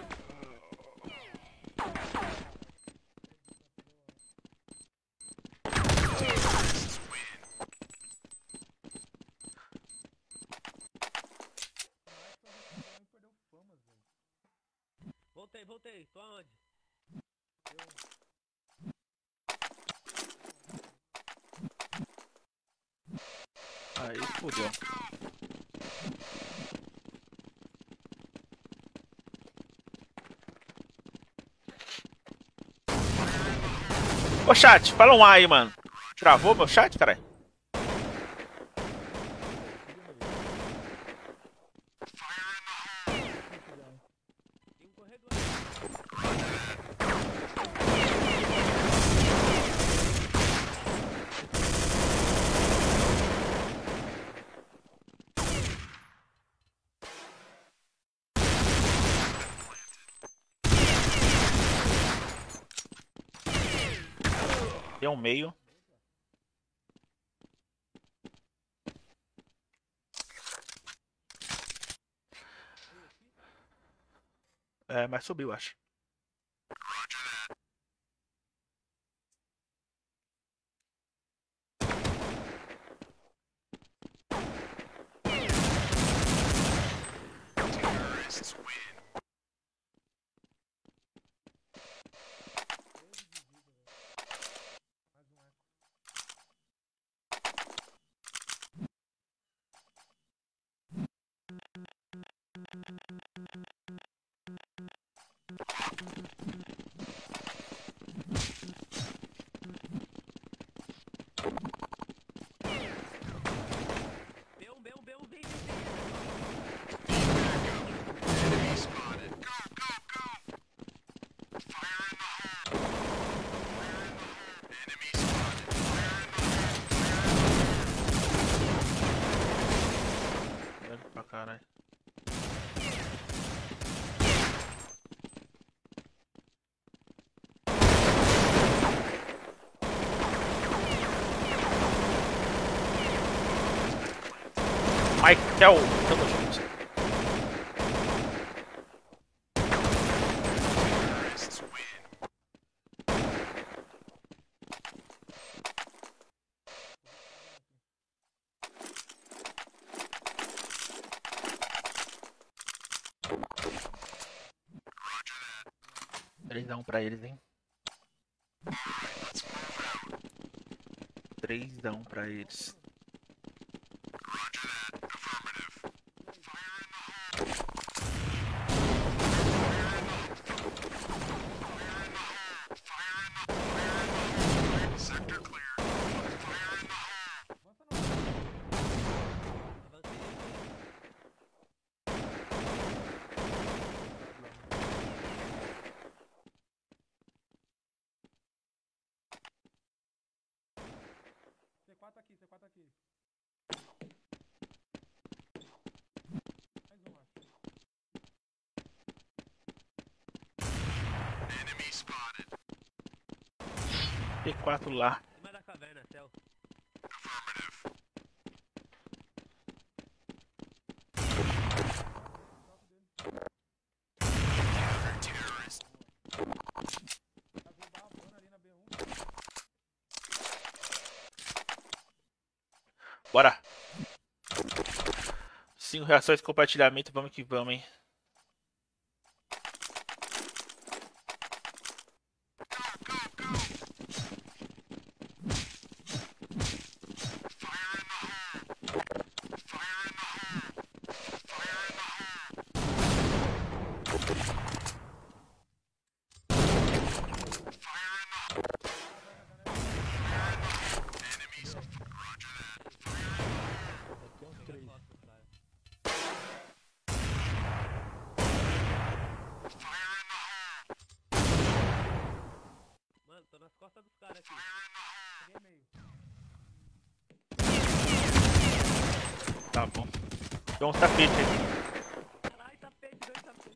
Perdeu famas, velho. Voltei, tô aonde? Aí fodeu. Ô chat, fala um A aí, mano. Travou meu chat, caralho? Tem um corredor. Tem um meio. É, mas subiu, acho. caralho. Michael, tamo junto. Trêsão pra eles, hein? 3 pra eles. C4 aqui, C4 aqui. Mais um, acho. P4 lá. Em cima da caverna, céu. Tá babando ali na B1. Bora. 5 reações de compartilhamento, vamos que vamos, hein? Tem uns 3. Mano, tô nas costas dos caras aqui. Peguei meio. Tá bom. Tem um tapete aí. Caralho, tapete, 2 tapetes.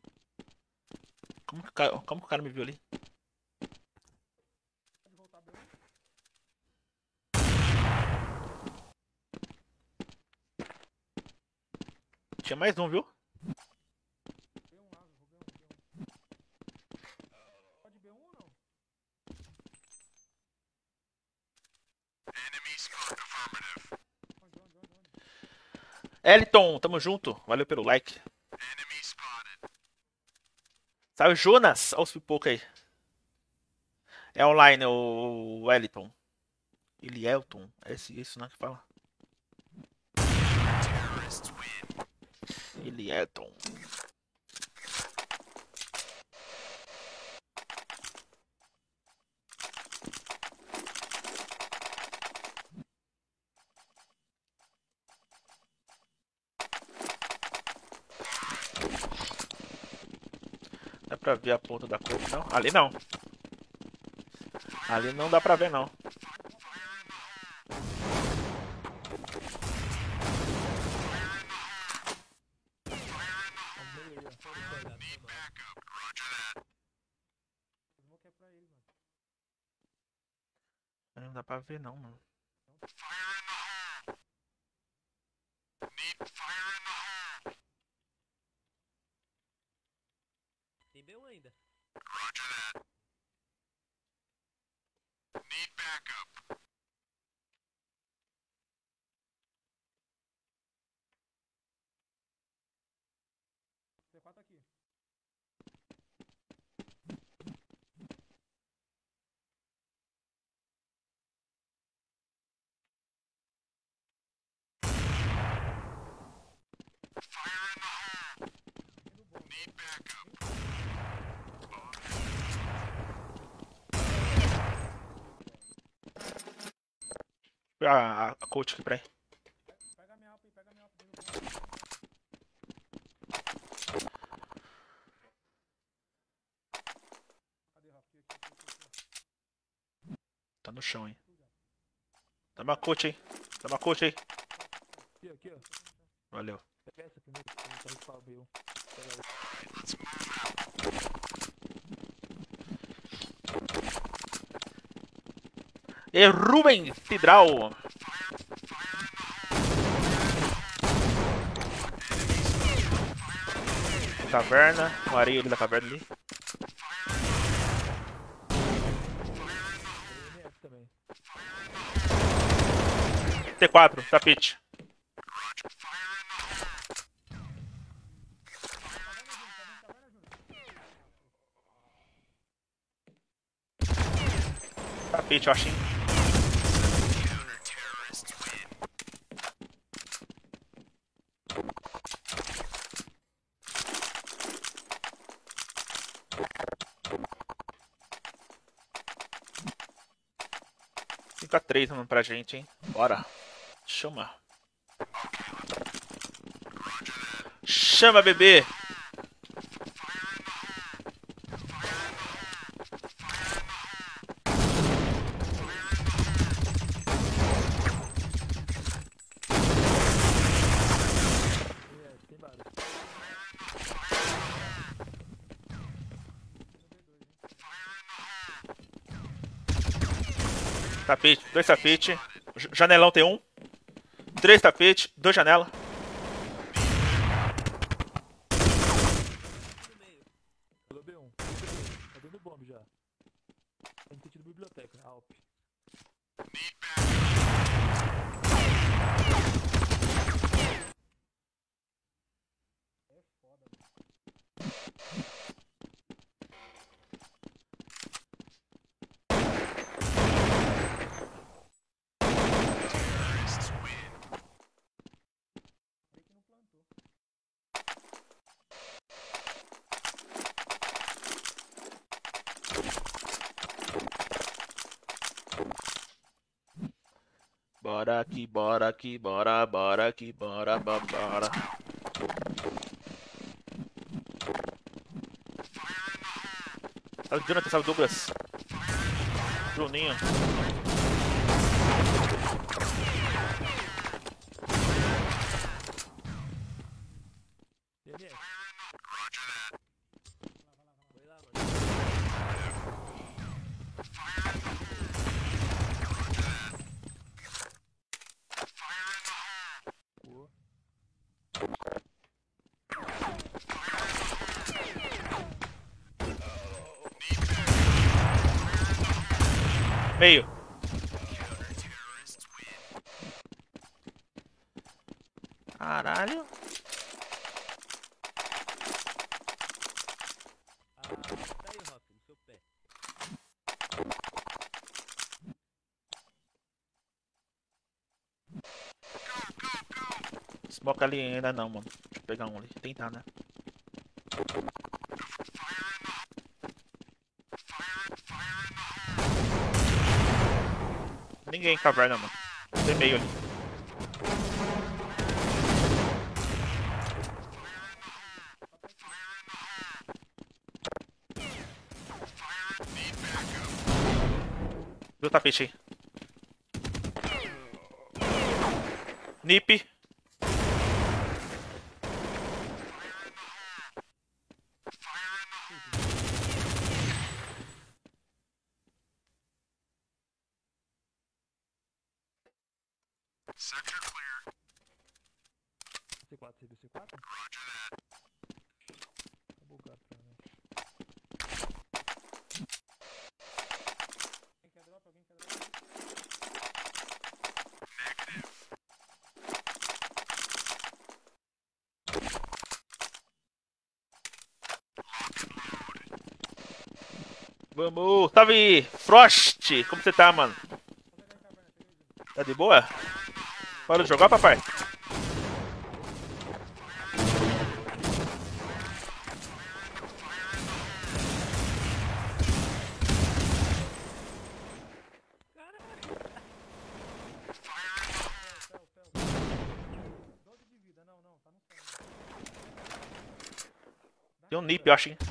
Como que o cara me viu ali? Pode voltar B1. Tinha mais um, viu? B1 lá, vou B1. Pode B1 ou não? Onde? Eliton, tamo junto. Valeu pelo like. Sabe o Jonas? Olha os pipoca aí. É online o Wellington. Elielton. É isso, né, que fala. Elielton. Dá pra ver a ponta da cor, não? Ali não. Ali não dá pra ver, não. Smoke é pra eles, mano. Não dá pra ver, não, mano. Tem B1 ainda. C4 aqui. A coach aqui, peraí. Pega minha alpa aí, pega minha alpa. Dentro do bom. Cadê, Rafa? Aqui. Tá no chão, hein. Dá uma coach aí. Dá uma coach aí. Aqui, ó. Valeu. Pega essa primeiro, pra não recuar o meu. Pega ela. E Ruben Cidral. Caverna, o areia ali da caverna ali. MF também. T4, tapete. Tapete, eu acho. Hein? Fica 3, mano, pra gente, hein? Bora. Chama. Chama, bebê. Tem vários. Tapete, 2 tapete. Janelão tem 1. 3 tapete, 2 janela. Pegou B1. Tá dentro do bomb já. Tem que ter tido biblioteca, Alp. É foda, mano. Sei que não plantou. Bora aqui, bora aqui, bora, bora aqui, bora, bora. Salve Jonathan, salve Douglas. Bruninho. DNF. Foi lá, mano. Boa. Meio. Caralho. Ah, tá aí, Rock, no seu pé. Smoke ali ainda não, mano. Deixa eu pegar um ali. Tentar, né? Ninguém em caverna, mano. Tem meio ali. Viu o tapete aí? Nip. C4, você viu C4? Tá bugado pra mim. Alguém quer drop? Alguém quer drop? Vamos. Salve, Frost. Como você tá, mano? Tá de boa? Bora jogar, papai? Fel. 12 de vida, não, tá no céu. Tem um nip, eu acho, hein?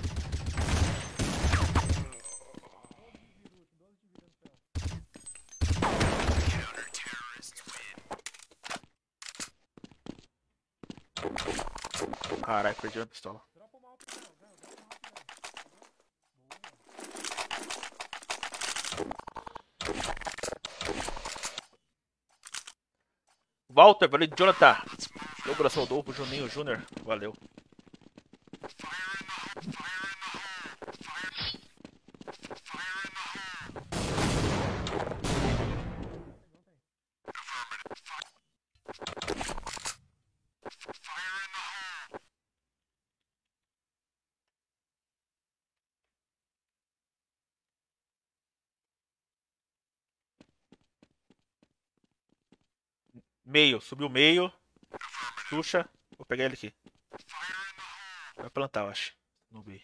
12 de vida no céu. Caralho, perdi a pistola. Dropa uma alta, Gael. Gael, dropa uma alta, Walter, valeu, Jonathan. Douglas Rodolfo, Juninho Júnior, valeu. Meio, subiu meio. Xuxa. Vou pegar ele aqui. Vai plantar, eu acho. No B.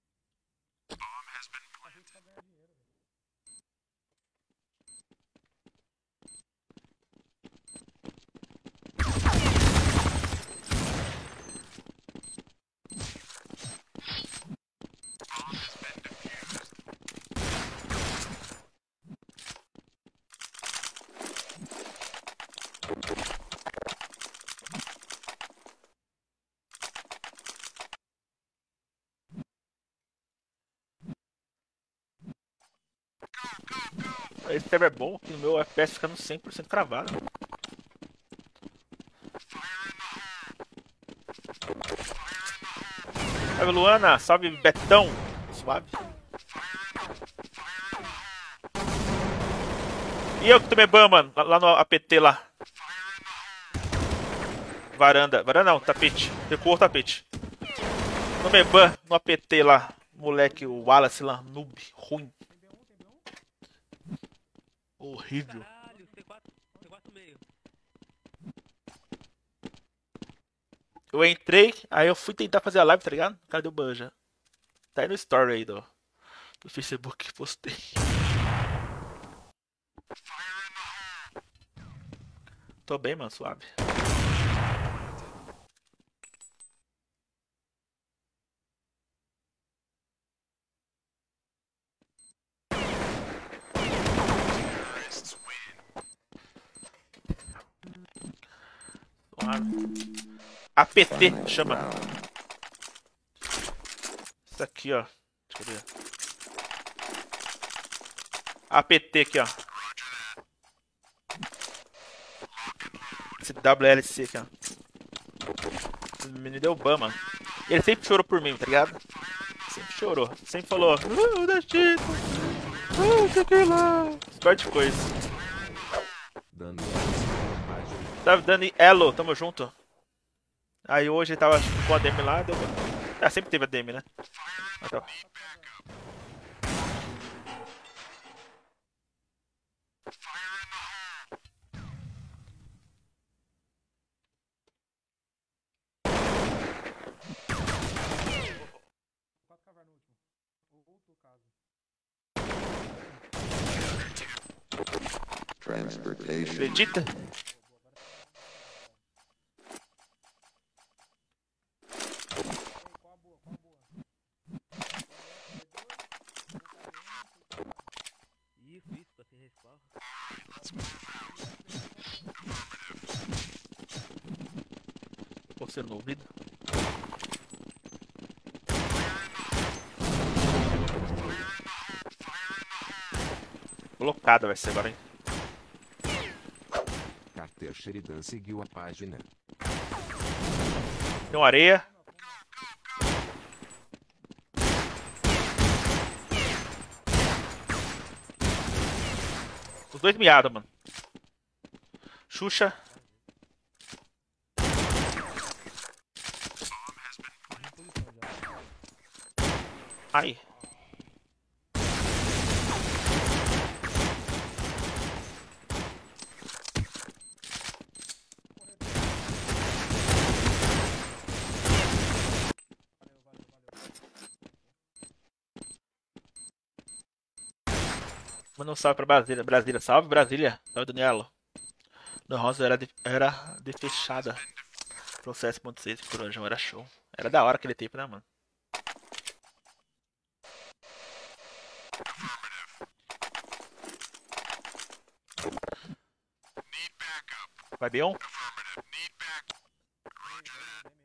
Esse server é bom que o meu FPS fica no 100% cravado. Salve Luana, salve Betão. Suave. E eu que tomei ban, mano, lá no APT lá. Varanda, varanda não, tapete. Recuou o tapete. Tomei ban no APT lá. Moleque, o Wallace lá, noob, ruim. Horrível. Caralho, C4 meio. Eu entrei, aí eu fui tentar fazer a live, tá ligado? O cara deu ban já. Tá aí no story aí do Facebook que postei. Tô bem, mano, suave. Suave. APT, chama. Isso aqui, ó. Deixa eu ver. APT aqui, ó. Esse WLC aqui, ó. Me deu ban, mano. Ele sempre chorou por mim, tá ligado? Sempre chorou. Sempre falou, da Chito. Sei que lá. Esse parte de coisa. Salve, Dani Elo, tamo junto. Aí hoje ele tava com a DM lá, deu ban. Ah, sempre teve a DM, né? Mas tá. Quatro cavar no último. Outro caso. Transportation. Acredita? Qual a boa? Qual a boa? Isso, pra sem respawn. Você no ouvido. Colocada vai ser agora, hein? Carter Sheridan seguiu a página. Tem uma areia. Os dois miados, mano. Xuxa. Ai. Manda um salve pra Brasília. Brasília, salve Brasília. Salve Daniela. No Rosa era de fechada. Processo 1.6 de Corujão era show. Era da hora aquele tempo, né, mano? Vai B1?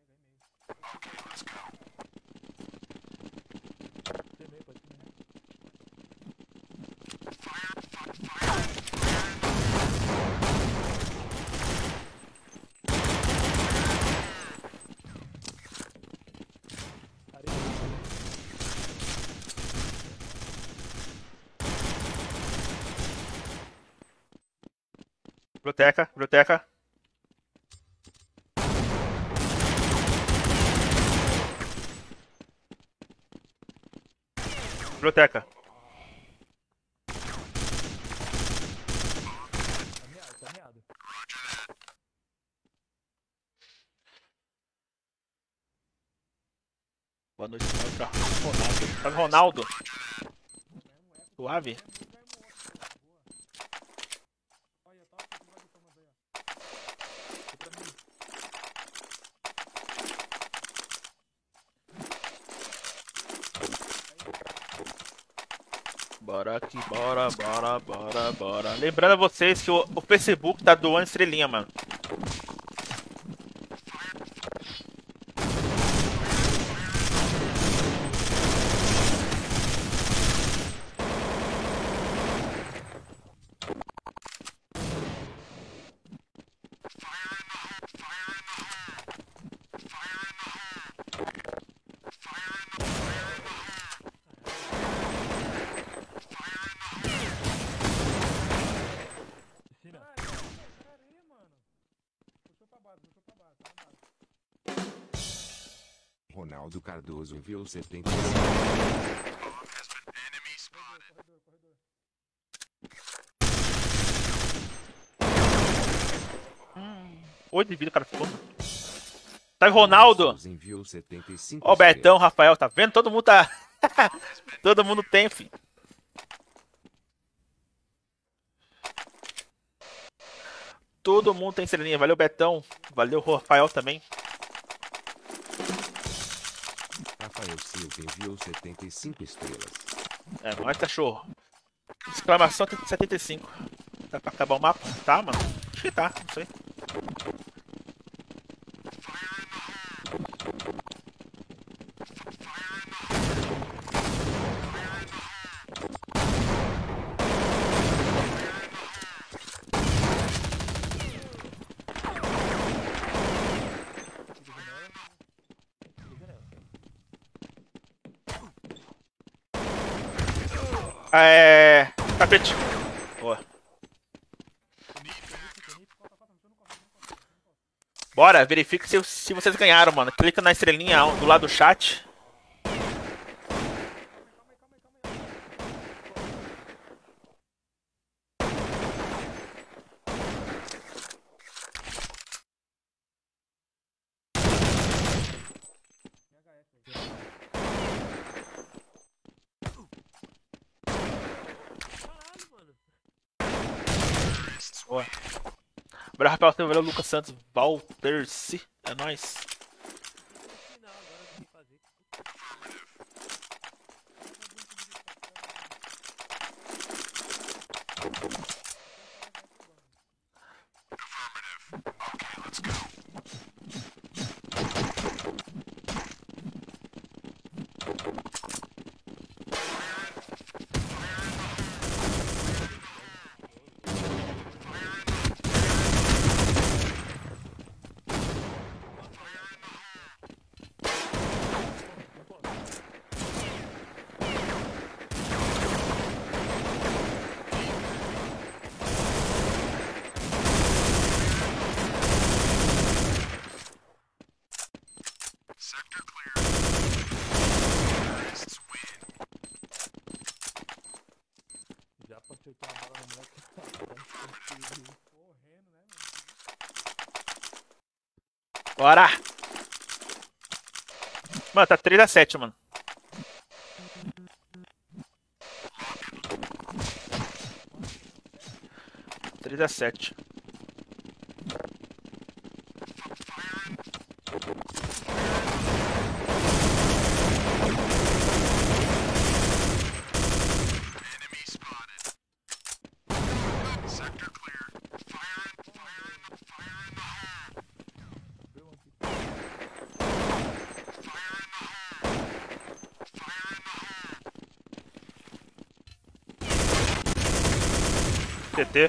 Biblioteca, biblioteca. Biblioteca. Tá meado, tá meado. Boa noite, salve pra Ronaldo. Salve, Ronaldo. Suave. Olha, tá aqui embaixo do comando aí, ó. Foi pra mim. Bora aqui, bora, bora, bora, bora. Lembrando a vocês que o Facebook tá doando estrelinha, mano. Piscina. Pera aí, mano. Puxou pra base, tá na base. Ronaldo Cardoso enviou 70. Corredor. Oito de vida, cara. Ficou. Salve, Ronaldo. Enviou 75. Ó, o Betão, Rafael, tá vendo? Todo mundo tá. Todo mundo tem, filho. Todo mundo tem estrelinha. Valeu, Betão. Valeu, Rafael também. Rafael Silva enviou 75 estrelas. É nóis, cachorro. Exclamação 75. Tá pra acabar o mapa? Tá, mano? Acho que tá, não sei. Tapete. Boa. Bora, verifique se vocês ganharam, mano. Clica na estrelinha do lado do chat. Boa. Bora, Rafael Silva, valeu, Lucas Santos, Walter C. É nóis. Final, agora eu tenho que fazer. Já pra acertar a bala no moleque. Correndo, né, mano? Bora! Mano, tá 3-7, mano. Três a 7. TT.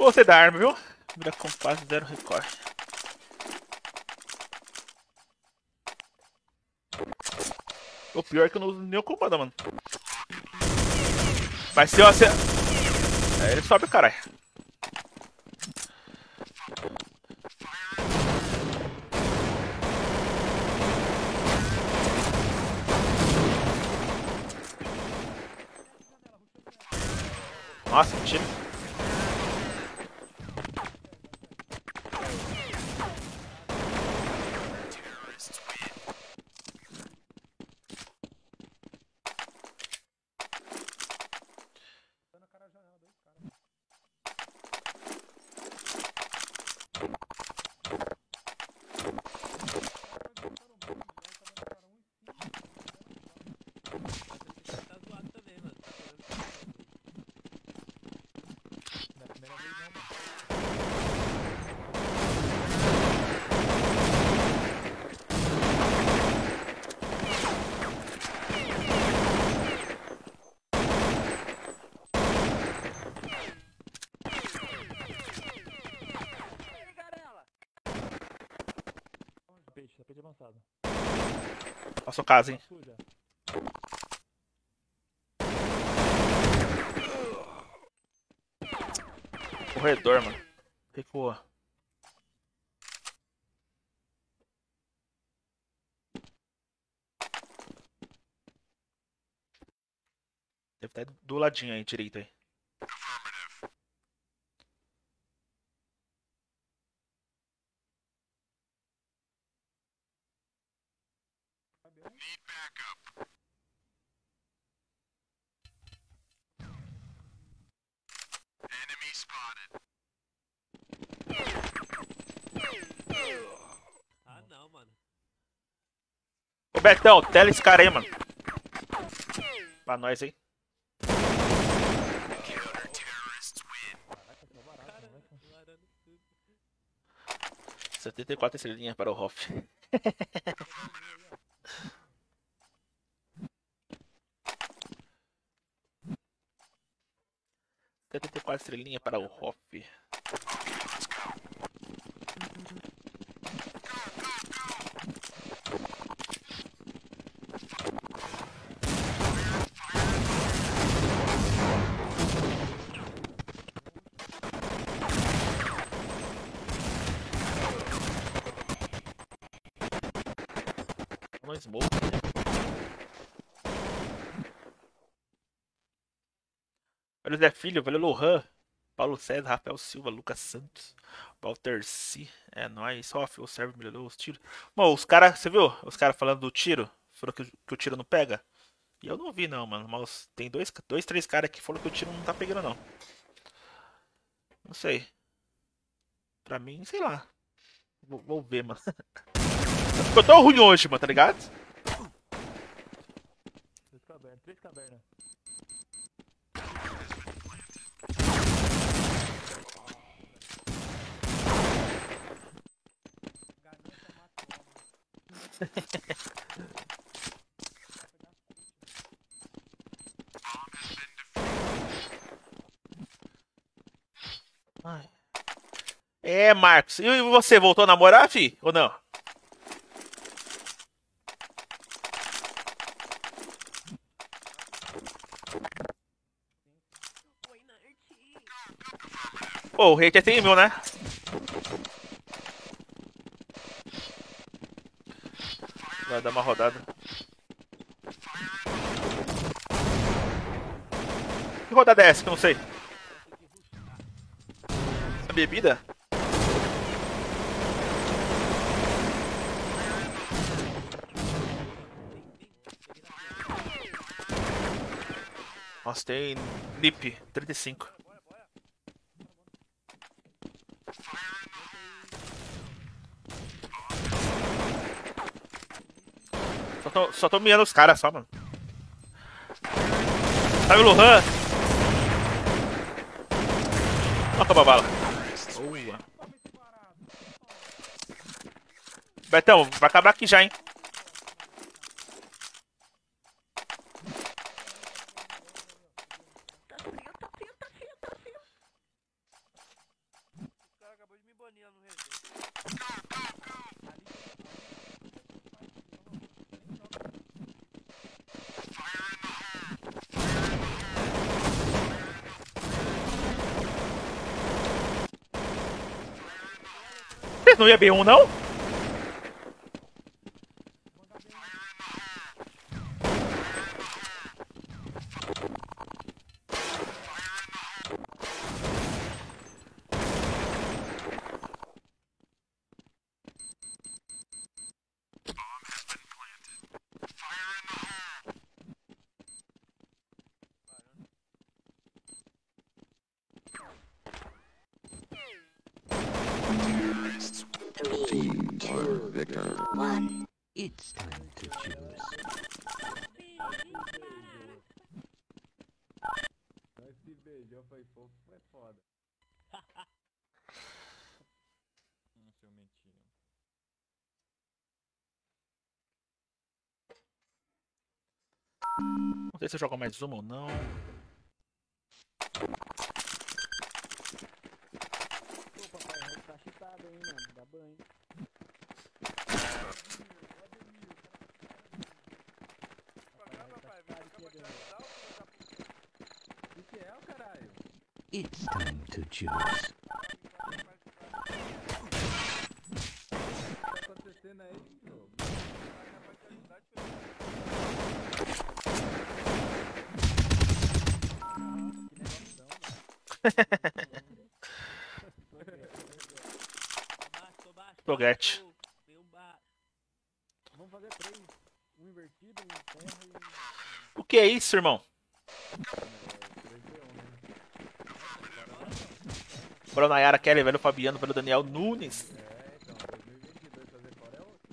gostei da arma, viu? Mira com quase zero recorte. O pior é que eu não uso nem o comando, mano. Mas se eu acertar... Aí ele sobe, caralho. Nossa, que tiro. Dando a cara na janela, dois caras. Tá zoado também, mano. Tá fazendo o que tá fazendo. Não é a primeira vez não, mano. Tapete avançado. Passou casa, hein? Suja. Corredor, mano. Recua. Deve estar do ladinho aí, direito aí. Ah, não, mano. Ô Betão, tela esse cara aí, mano. Pra nós aí. Cara, varando tudo. 74 estrelinhas para o Hoff. 74 estrelinhas para o Hoff. No smoke. Olha o Zé Filho, valeu Lohan, Paulo César, Rafael Silva, Lucas Santos, Walter C. É nóis, Hoff, o server melhorou os tiros. Mano, os caras, você viu? Os caras falando do tiro, falou que o tiro não pega. E eu não vi não, mano, mas tem dois, três caras que falaram que o tiro não tá pegando não. Não sei. Pra mim, sei lá. Vou ver, mano. Ficou tão ruim hoje, mano, tá ligado? Três cavernas. Ganância mata o homem. Ai. É, Marcos. E você, voltou a namorar, fi? Ou não? Pô, o rei é 100 mil, né? Vai dar uma rodada. Que rodada é essa que eu não sei? A bebida? Nossa, tem NIP 35. Só tô mirando os caras só, mano. Sabe o Lohan? Olha a bala. Boa. Betão, vai acabar aqui já, hein? não ia B1, não? Team to victor. It's time to choose. Esse beijão foi fofo, foi foda. Seu mentinho. Não sei se eu jogo mais uma ou não. Pô, papai, o tá chutado aí, mano. Dá banho. O que é, caralho? It's time to choose. O que tá acontecendo aí, bro? Foguete. Vamos fazer 3. Um invertido, um terra e um... O que é isso, irmão? 3v1, né? Bora Nayara Kelly, velho Fabiano, velho Daniel Nunes. É, então, 2022 fazer fora é outro.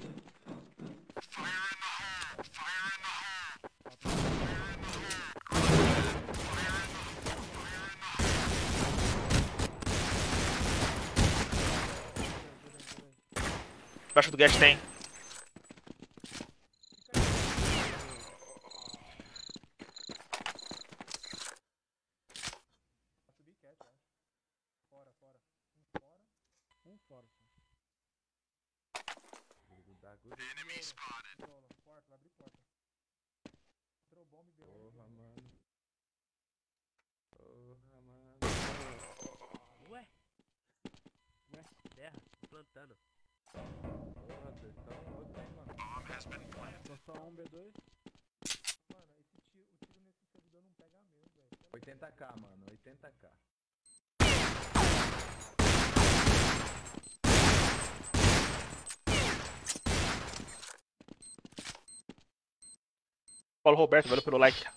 Embaixo do Get tem. Subir cat, acho. Fora, fora. Um fora. Enemy spotted. Porta, vai abrir porta. Entrou bomba e deu. Porra, mano. Porra, mano. Ué? Terra, plantando. Porra, vocês estão loucos, hein, mano. Tô só um B2. Mano, esse tiro, o tiro nesse servidor não pega mesmo, velho. 80k, mano. 80k. Paulo Roberto, valeu pelo like.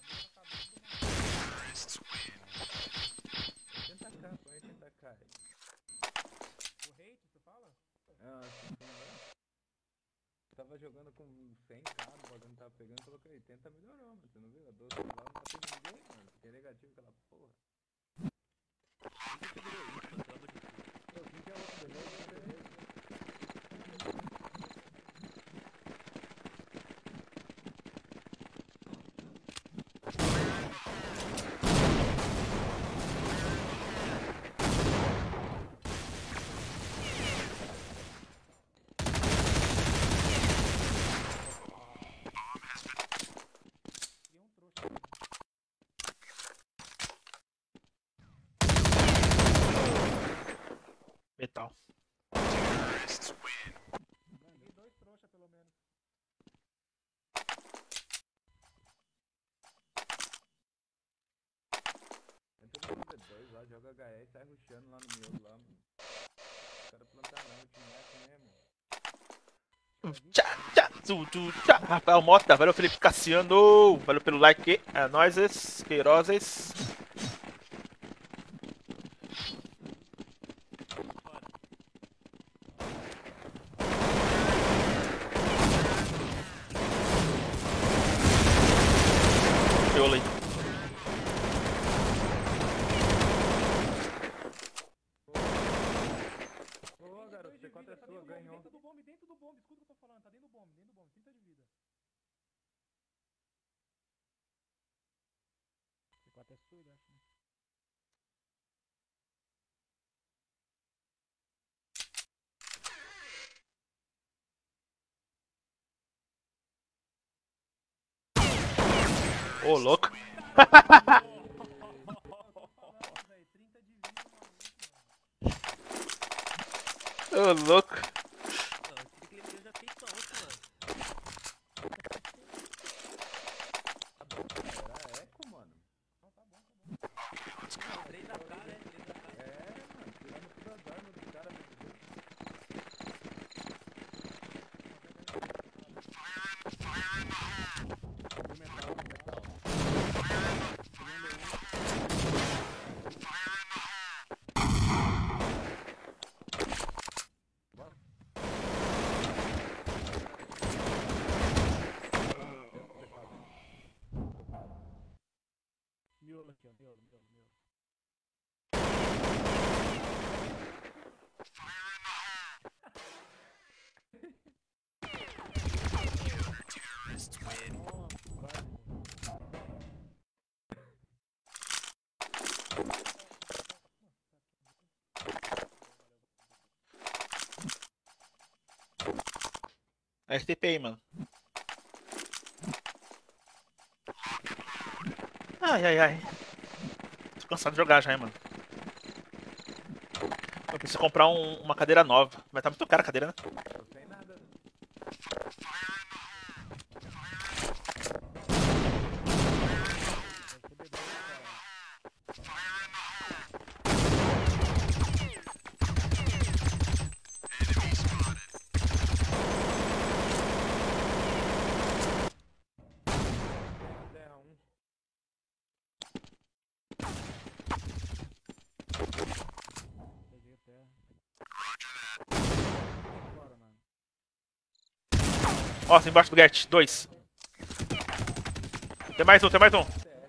80k, põe 80k aí. O hate, você fala? Ah, sim, né? Tava jogando com 100k, o bagulho não tava pegando, coloquei 80, melhorou, mano. Você não viu? A 12 lá não tá pegando ninguém, mano. Fiquei negativo aquela porra. Eu vi que é outro beleza. E um trouxa. Metal. Peguei 2 trouxa pelo menos. Entra no B2 lá, joga HS e sai rushando lá no miolo lá, mano. Os caras plantar não, o time é assim mesmo. Tchá, tchá, tchu, tchu, tchá. Rafael Mota, valeu Felipe Cassiano, valeu pelo like. É nóis, Queirozes. Eu ali. Ô, garoto, você conta a sua, ganhou. Dentro do bombe, escuta o que eu tô falando, tá dentro do bombe, 30 de vida. C4 é surdo, acho, né? Ô, louco. Ô, louco. Ó, o tiro que ele me deu já fez falta, mano. Tá bom, cara. Era eco, mano. Não, 3 na cara, 3 na cara. É, mano. Tirando todas as armas do cara desse jeito. Miolo aqui, ó. Miolo, miolo, miolo. STP aí, mano. Ai, ai, ai. Tô cansado de jogar já, hein, mano. Eu preciso comprar uma cadeira nova. Vai estar muito cara a cadeira, né? Tô sem nada. Terra 1. Peguei a terra. Bora, mano. Ó, embaixo do Get. 2. Tem mais um, tem mais um.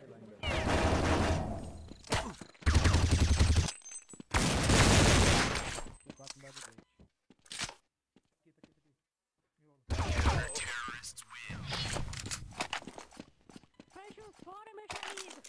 Tem 4 embaixo do gate. Fecha fora, meus amigos.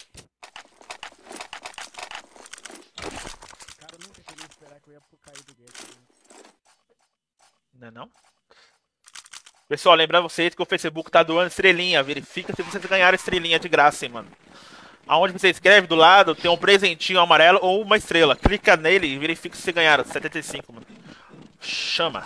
O cara nunca queria esperar que eu ia cair do gate. Né? Não é não? Pessoal, lembrando vocês que o Facebook tá doando estrelinha. Verifica se vocês ganharam estrelinha de graça, hein, mano. Aonde você escreve do lado, tem um presentinho amarelo ou uma estrela. Clica nele e verifica se vocês ganharam. 75, mano. Chama.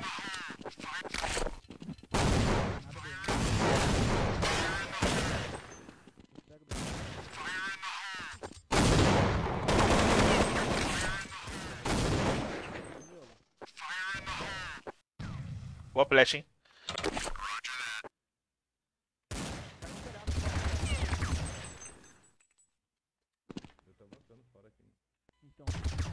Boa flecha, hein. Eu tô avançando fora aqui. Então,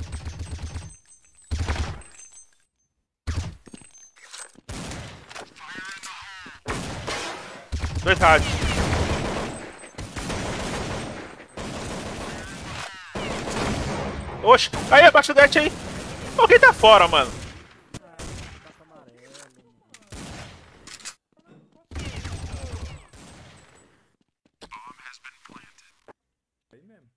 2 rádios. Oxe, aí abaixo do Get aí. Alguém tá fora, mano. passa amarelo. Aí mesmo.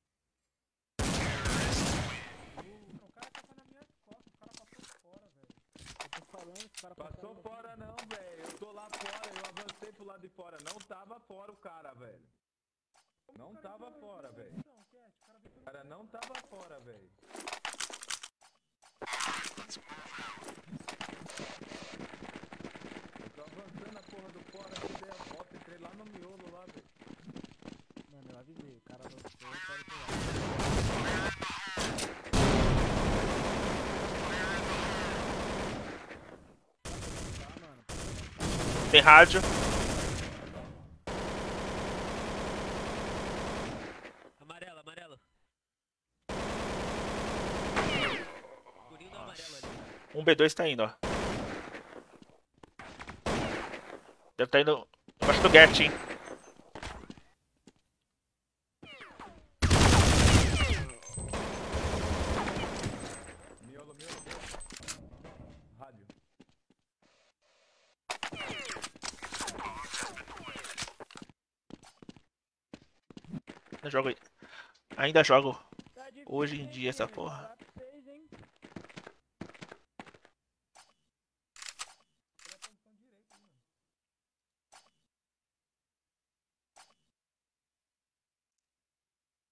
O cara tá nas minhas costas, o cara passou fora, velho. Eu tô falando que o cara Passou fora não, velho. Eu tô lá fora. Eu avancei pro lado de fora. Não tava fora o cara, velho. Não tava fora, velho. O cara não tava fora, velho. Eu tô avançando a porra do fora aqui, dei a volta, entrei lá no miolo lá, velho. Mano, eu avisei, o cara avançou, eu quero pular. Tá, mano. Tem rádio. Amarelo, amarelo. Escurinho do amarelo ali. Um B2 tá indo, ó. Deve tá indo embaixo do Get, hein. Miolo, miolo, miolo. Rádio. Ainda jogo aí. Ainda jogo hoje em dia essa porra.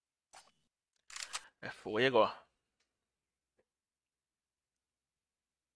É fogo.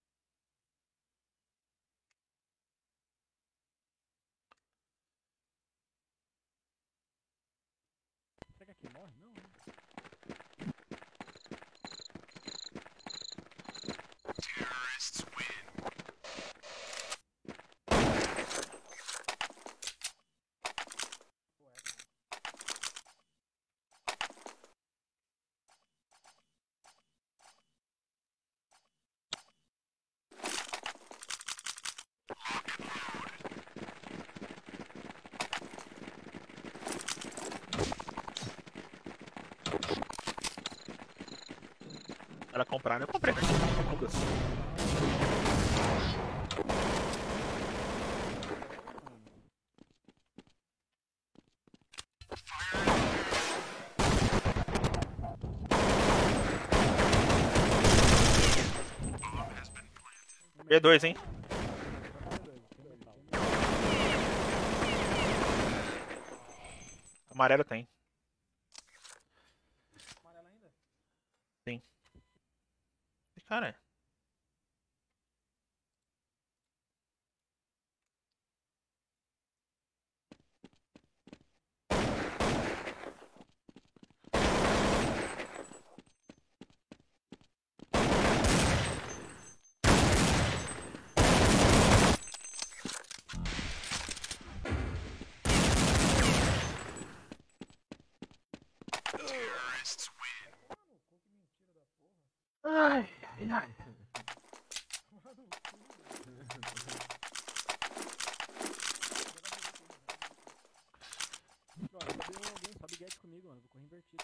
Ela comprar, né? Eu comprei. Foda-se. B2, hein? Amarelo tem. Amarelo ainda? Sim. Cara. Ai, ai. Droga, cadê alguém? Sobe get comigo, mano. Vou correr invertido.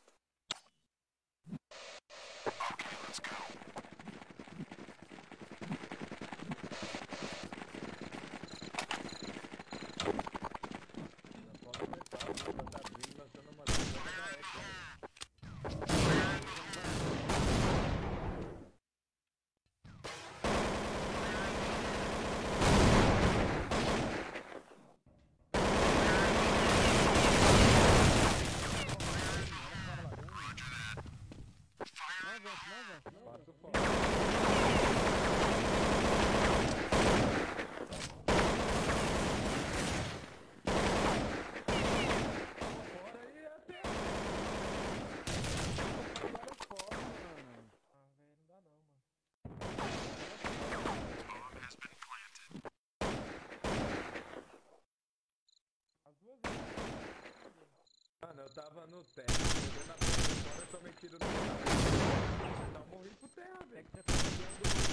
Mano, eu tava no terra, eu na frente de fora, eu tomei tiro no carro. Eu morri pro terra, velho. É que você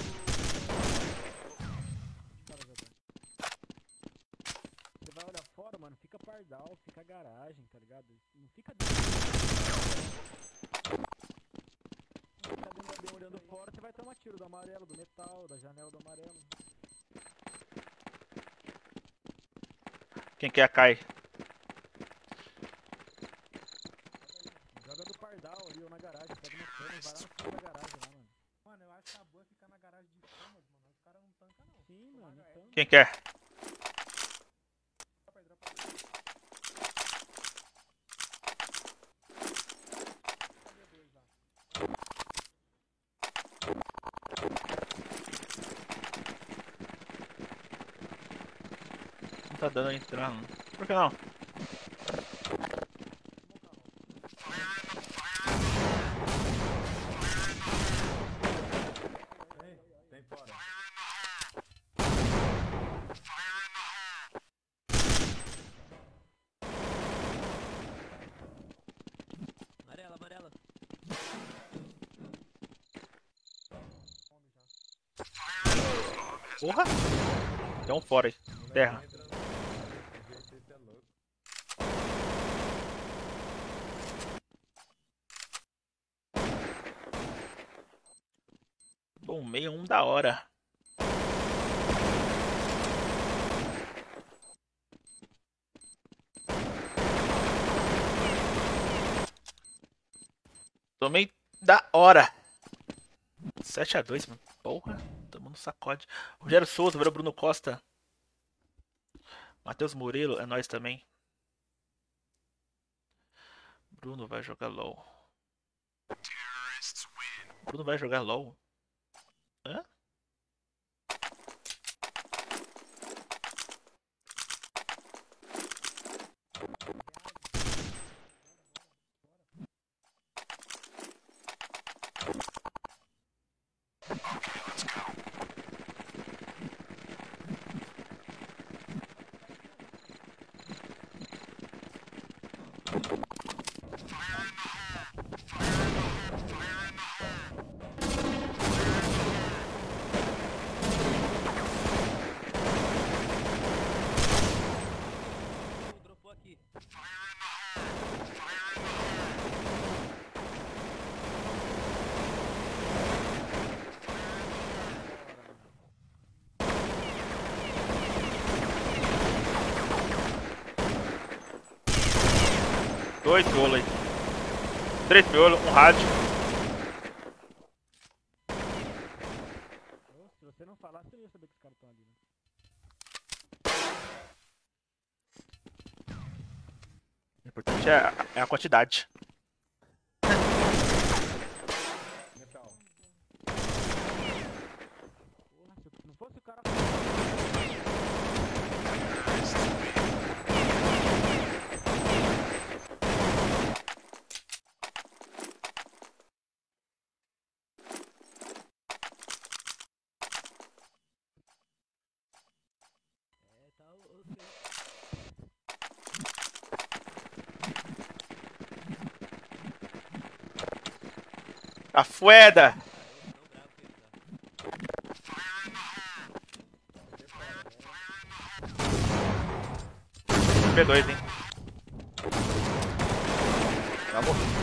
Você vai olhar fora, mano, fica pardal, fica garagem, tá ligado? Não fica dentro. Fica dentro da B olhando fora, você vai tomar tiro do amarelo, do metal, da janela do amarelo. Quem quer cai? Joga do pardal ali ou na garagem, pega no cano, vai lá no fundo da garagem lá, mano. Mano, eu acho que a boa é ficar na garagem de cômodo, mano. Os caras não tancam, não. Sim, mano, então. Quem quer? Dropa aí, dropa aí. Cadê dois lá? Não tá dando a entrar, não. Por que não? Tem fora. Amarela, amarela. Porra! Tem um fora aí. Terra. Entra no jeito, esse é louco. Tomei um da hora. Tomei da hora. 7-2, mano. Porra. Tamo no sacode. Rogério Souza, virou Bruno Costa. Matheus Murilo, é nóis também. Bruno vai jogar LOL. Bruno vai jogar LOL? Hã? Dropou aqui. 2 miolos aí. 3 miolos, um rádio. Se você não falasse, eu ia saber que os caras estão ali, né? O importante é a quantidade. Metal. Porra, se não fosse o cara... tá ok. A fueda! B2, hein? Já morri.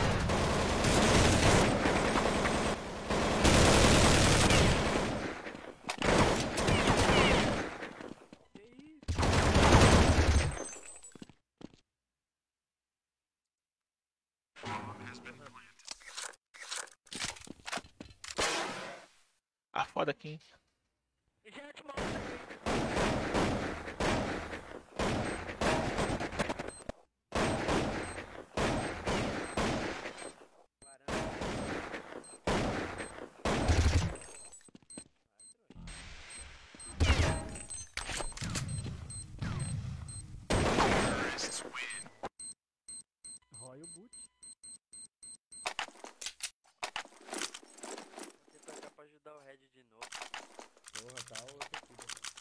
Ah, foda aqui, hein? Gente, mano. Royal Boot. Vou tocar pra ajudar o Red de novo. Porra, tá outra aqui.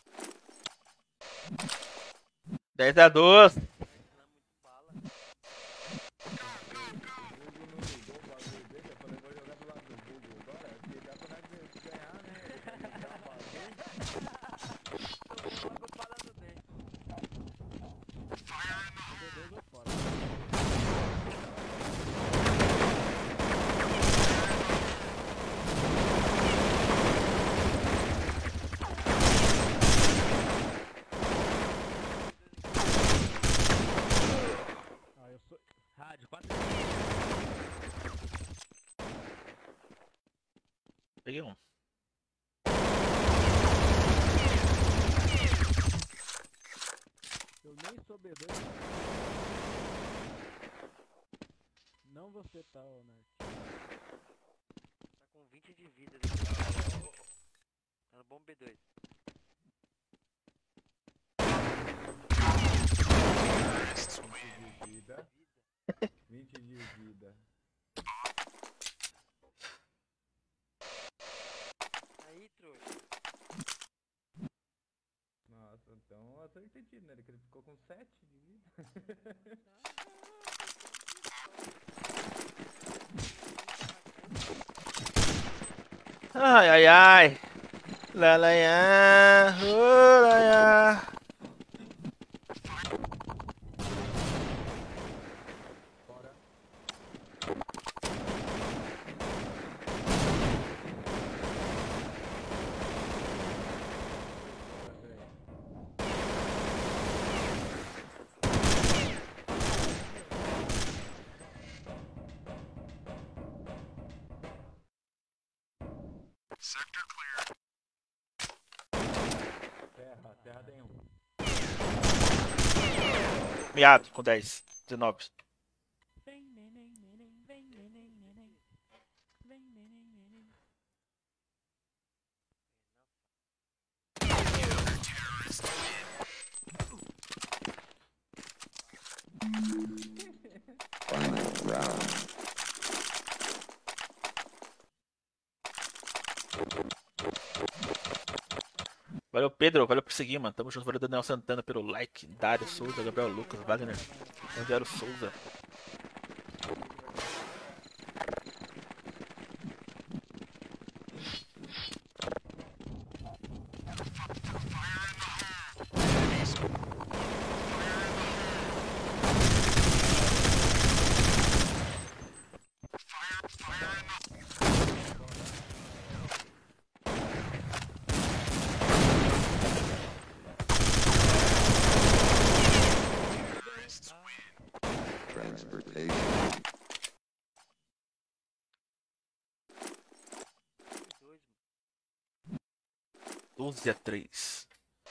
10-2. Não é muito bala. O Google não ligou o bagulho dele. Eu falei, vou jogar do lado do Google agora. Porque dá pra nós ganhar, né? Ele vai ligar o bagulho. Tô com logo bala no dente. B2 ou fora. Ah, eu sou... Rádio, 4. Peguei um. Eu nem sou B2. Não você tá, ô Nerd. Tá com 20 de vida. Tá no bom B2. De vida. 20 de vida. Aí, trouxa. Nossa, então eu tô entendido, né? Ele ficou com 7 de vida. Ai, ai, ai. Lalaiá. Olaiá. Fora. Terra tem um. Miado com 10. 19. Vem, neném, neném, vem, neném, neném. Vem, neném, neném. Final round. Valeu, Pedro. Valeu por seguir, mano. Tamo junto. Valeu, Daniel Santana, pelo like. Dário Souza, Gabriel Lucas, Wagner. Rogério Souza. Transportation. 12-3.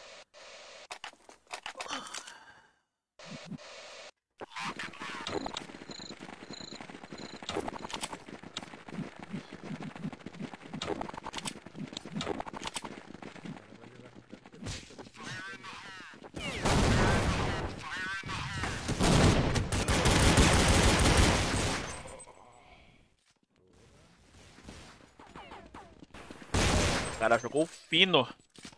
O cara jogou fino.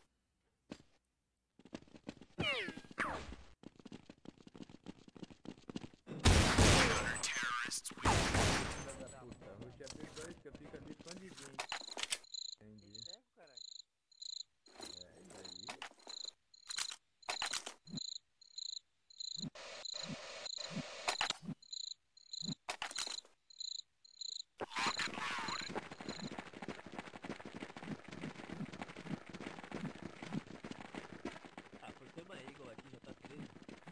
Puta, Rush é P2 que fica ali escondidinho. Entendi. Serve, caralho. É, e daí? Ah, foi uma Eagle aqui, já tá 13.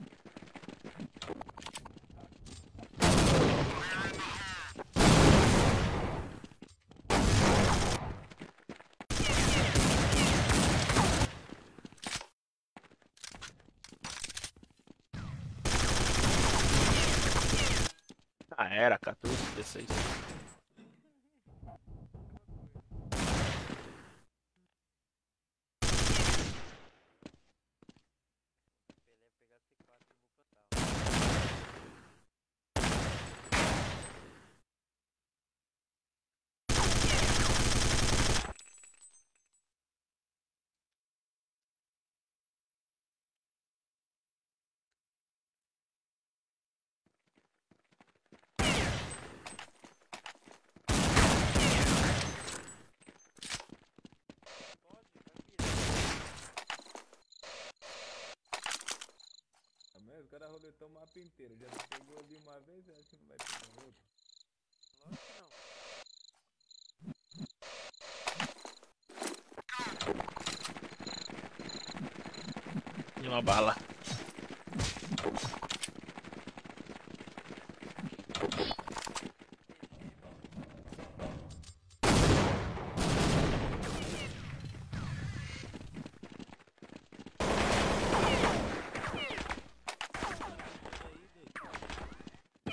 Ah, era 14-16. Pelé pegar C4 e vou plantar. Pode, vai virar. Mas o cara roletou o mapa inteiro. Já pegou ali uma vez, acho que não vai pegar outro. Lógico que não. E uma bala. Aí, doido.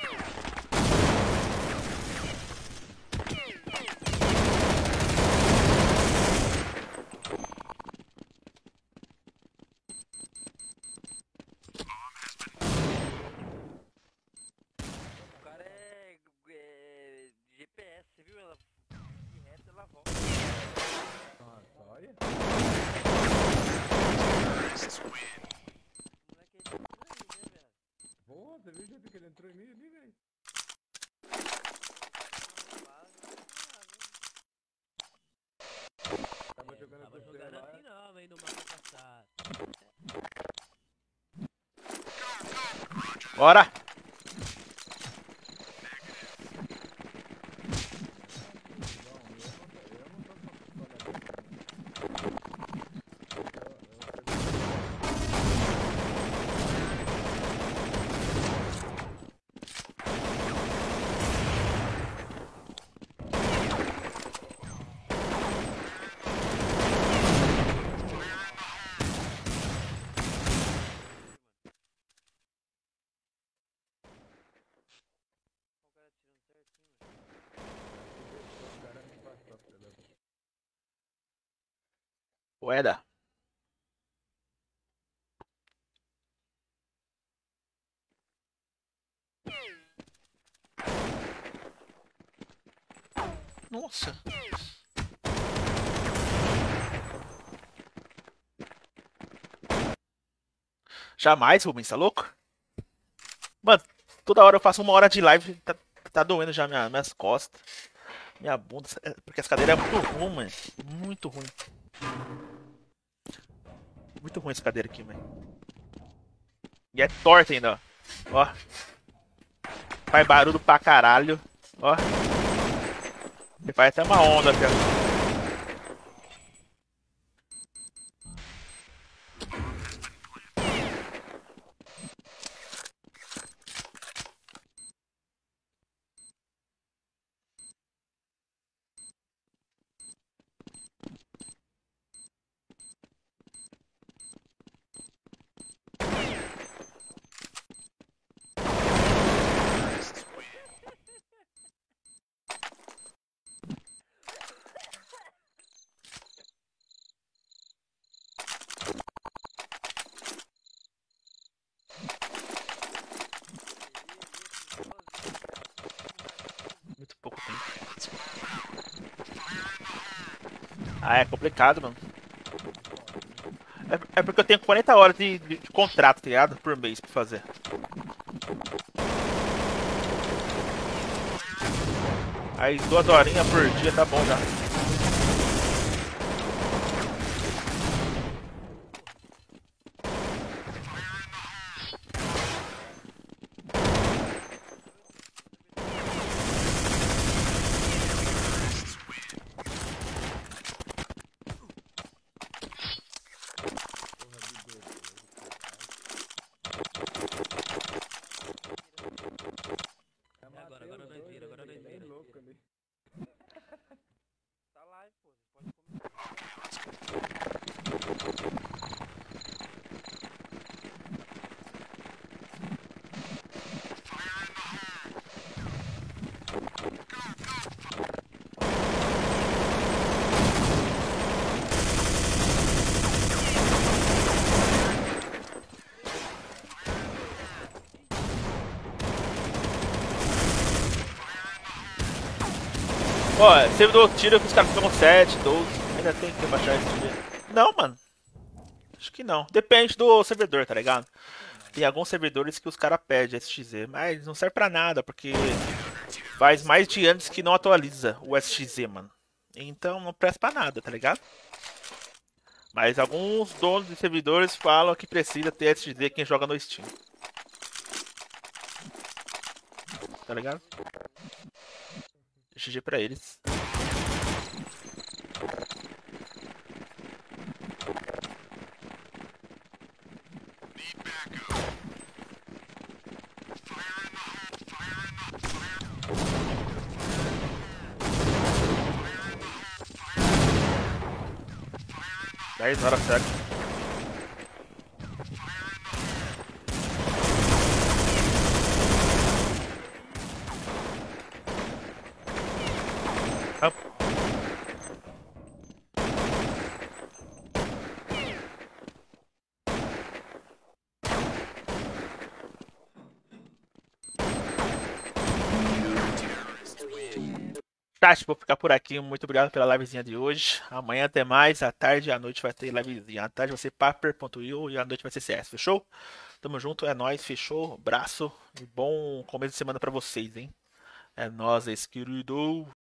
O cara é GPS, viu? Ela de reto, ela volta. Nossa, olha. O moleque é tudo aí, né, velho? Pô, você viu o jeito que ele entrou em mim ali, velho? Tava jogando com o Jogando celular. assim não, hein, no mapa passado. Bora! Eu não tô com pistola dessa, O cara tirando certinho, velho. o cara me passou, filho da puta. Moeda. Nossa. Jamais, Rubens, tá louco? Mano, toda hora eu faço 1 hora de live, tá doendo já minhas costas, minha bunda, porque essa cadeira é muito ruim, mano. Muito ruim. Muito ruim essa cadeira aqui, mano. E é torta ainda, ó. Ó. Faz barulho pra caralho. Ó. E faz até uma onda aqui, ó. Ah, é complicado, mano. É porque eu tenho 40 horas de contrato, tá ligado? Por mês pra fazer. Aí 2 horinhas por dia tá bom já. Agora nós vira, agora nós vira. Louco ali. Tá live, pô. Pode comer. Ó, servidor tira que os caras pegam 7, 12. Ainda tem que baixar esse dia. Não, mano. Acho que não. Depende do servidor, tá ligado? Tem alguns servidores que os caras pedem SXZ, mas não serve pra nada, porque faz mais de anos que não atualiza o SXZ, mano. Então não presta pra nada, tá ligado? Mas alguns donos de servidores falam que precisa ter SXZ quem joga no Steam. Tá ligado? GG pra eles. Dez horas certo. Chat, vou ficar por aqui. Muito obrigado pela livezinha de hoje. Amanhã até mais. À tarde e à noite vai ter livezinha. À tarde vai ser paper.io e à noite vai ser CS. Fechou? Tamo junto, é nóis. Fechou? Abraço e bom começo de semana pra vocês, hein? É nóis, querido.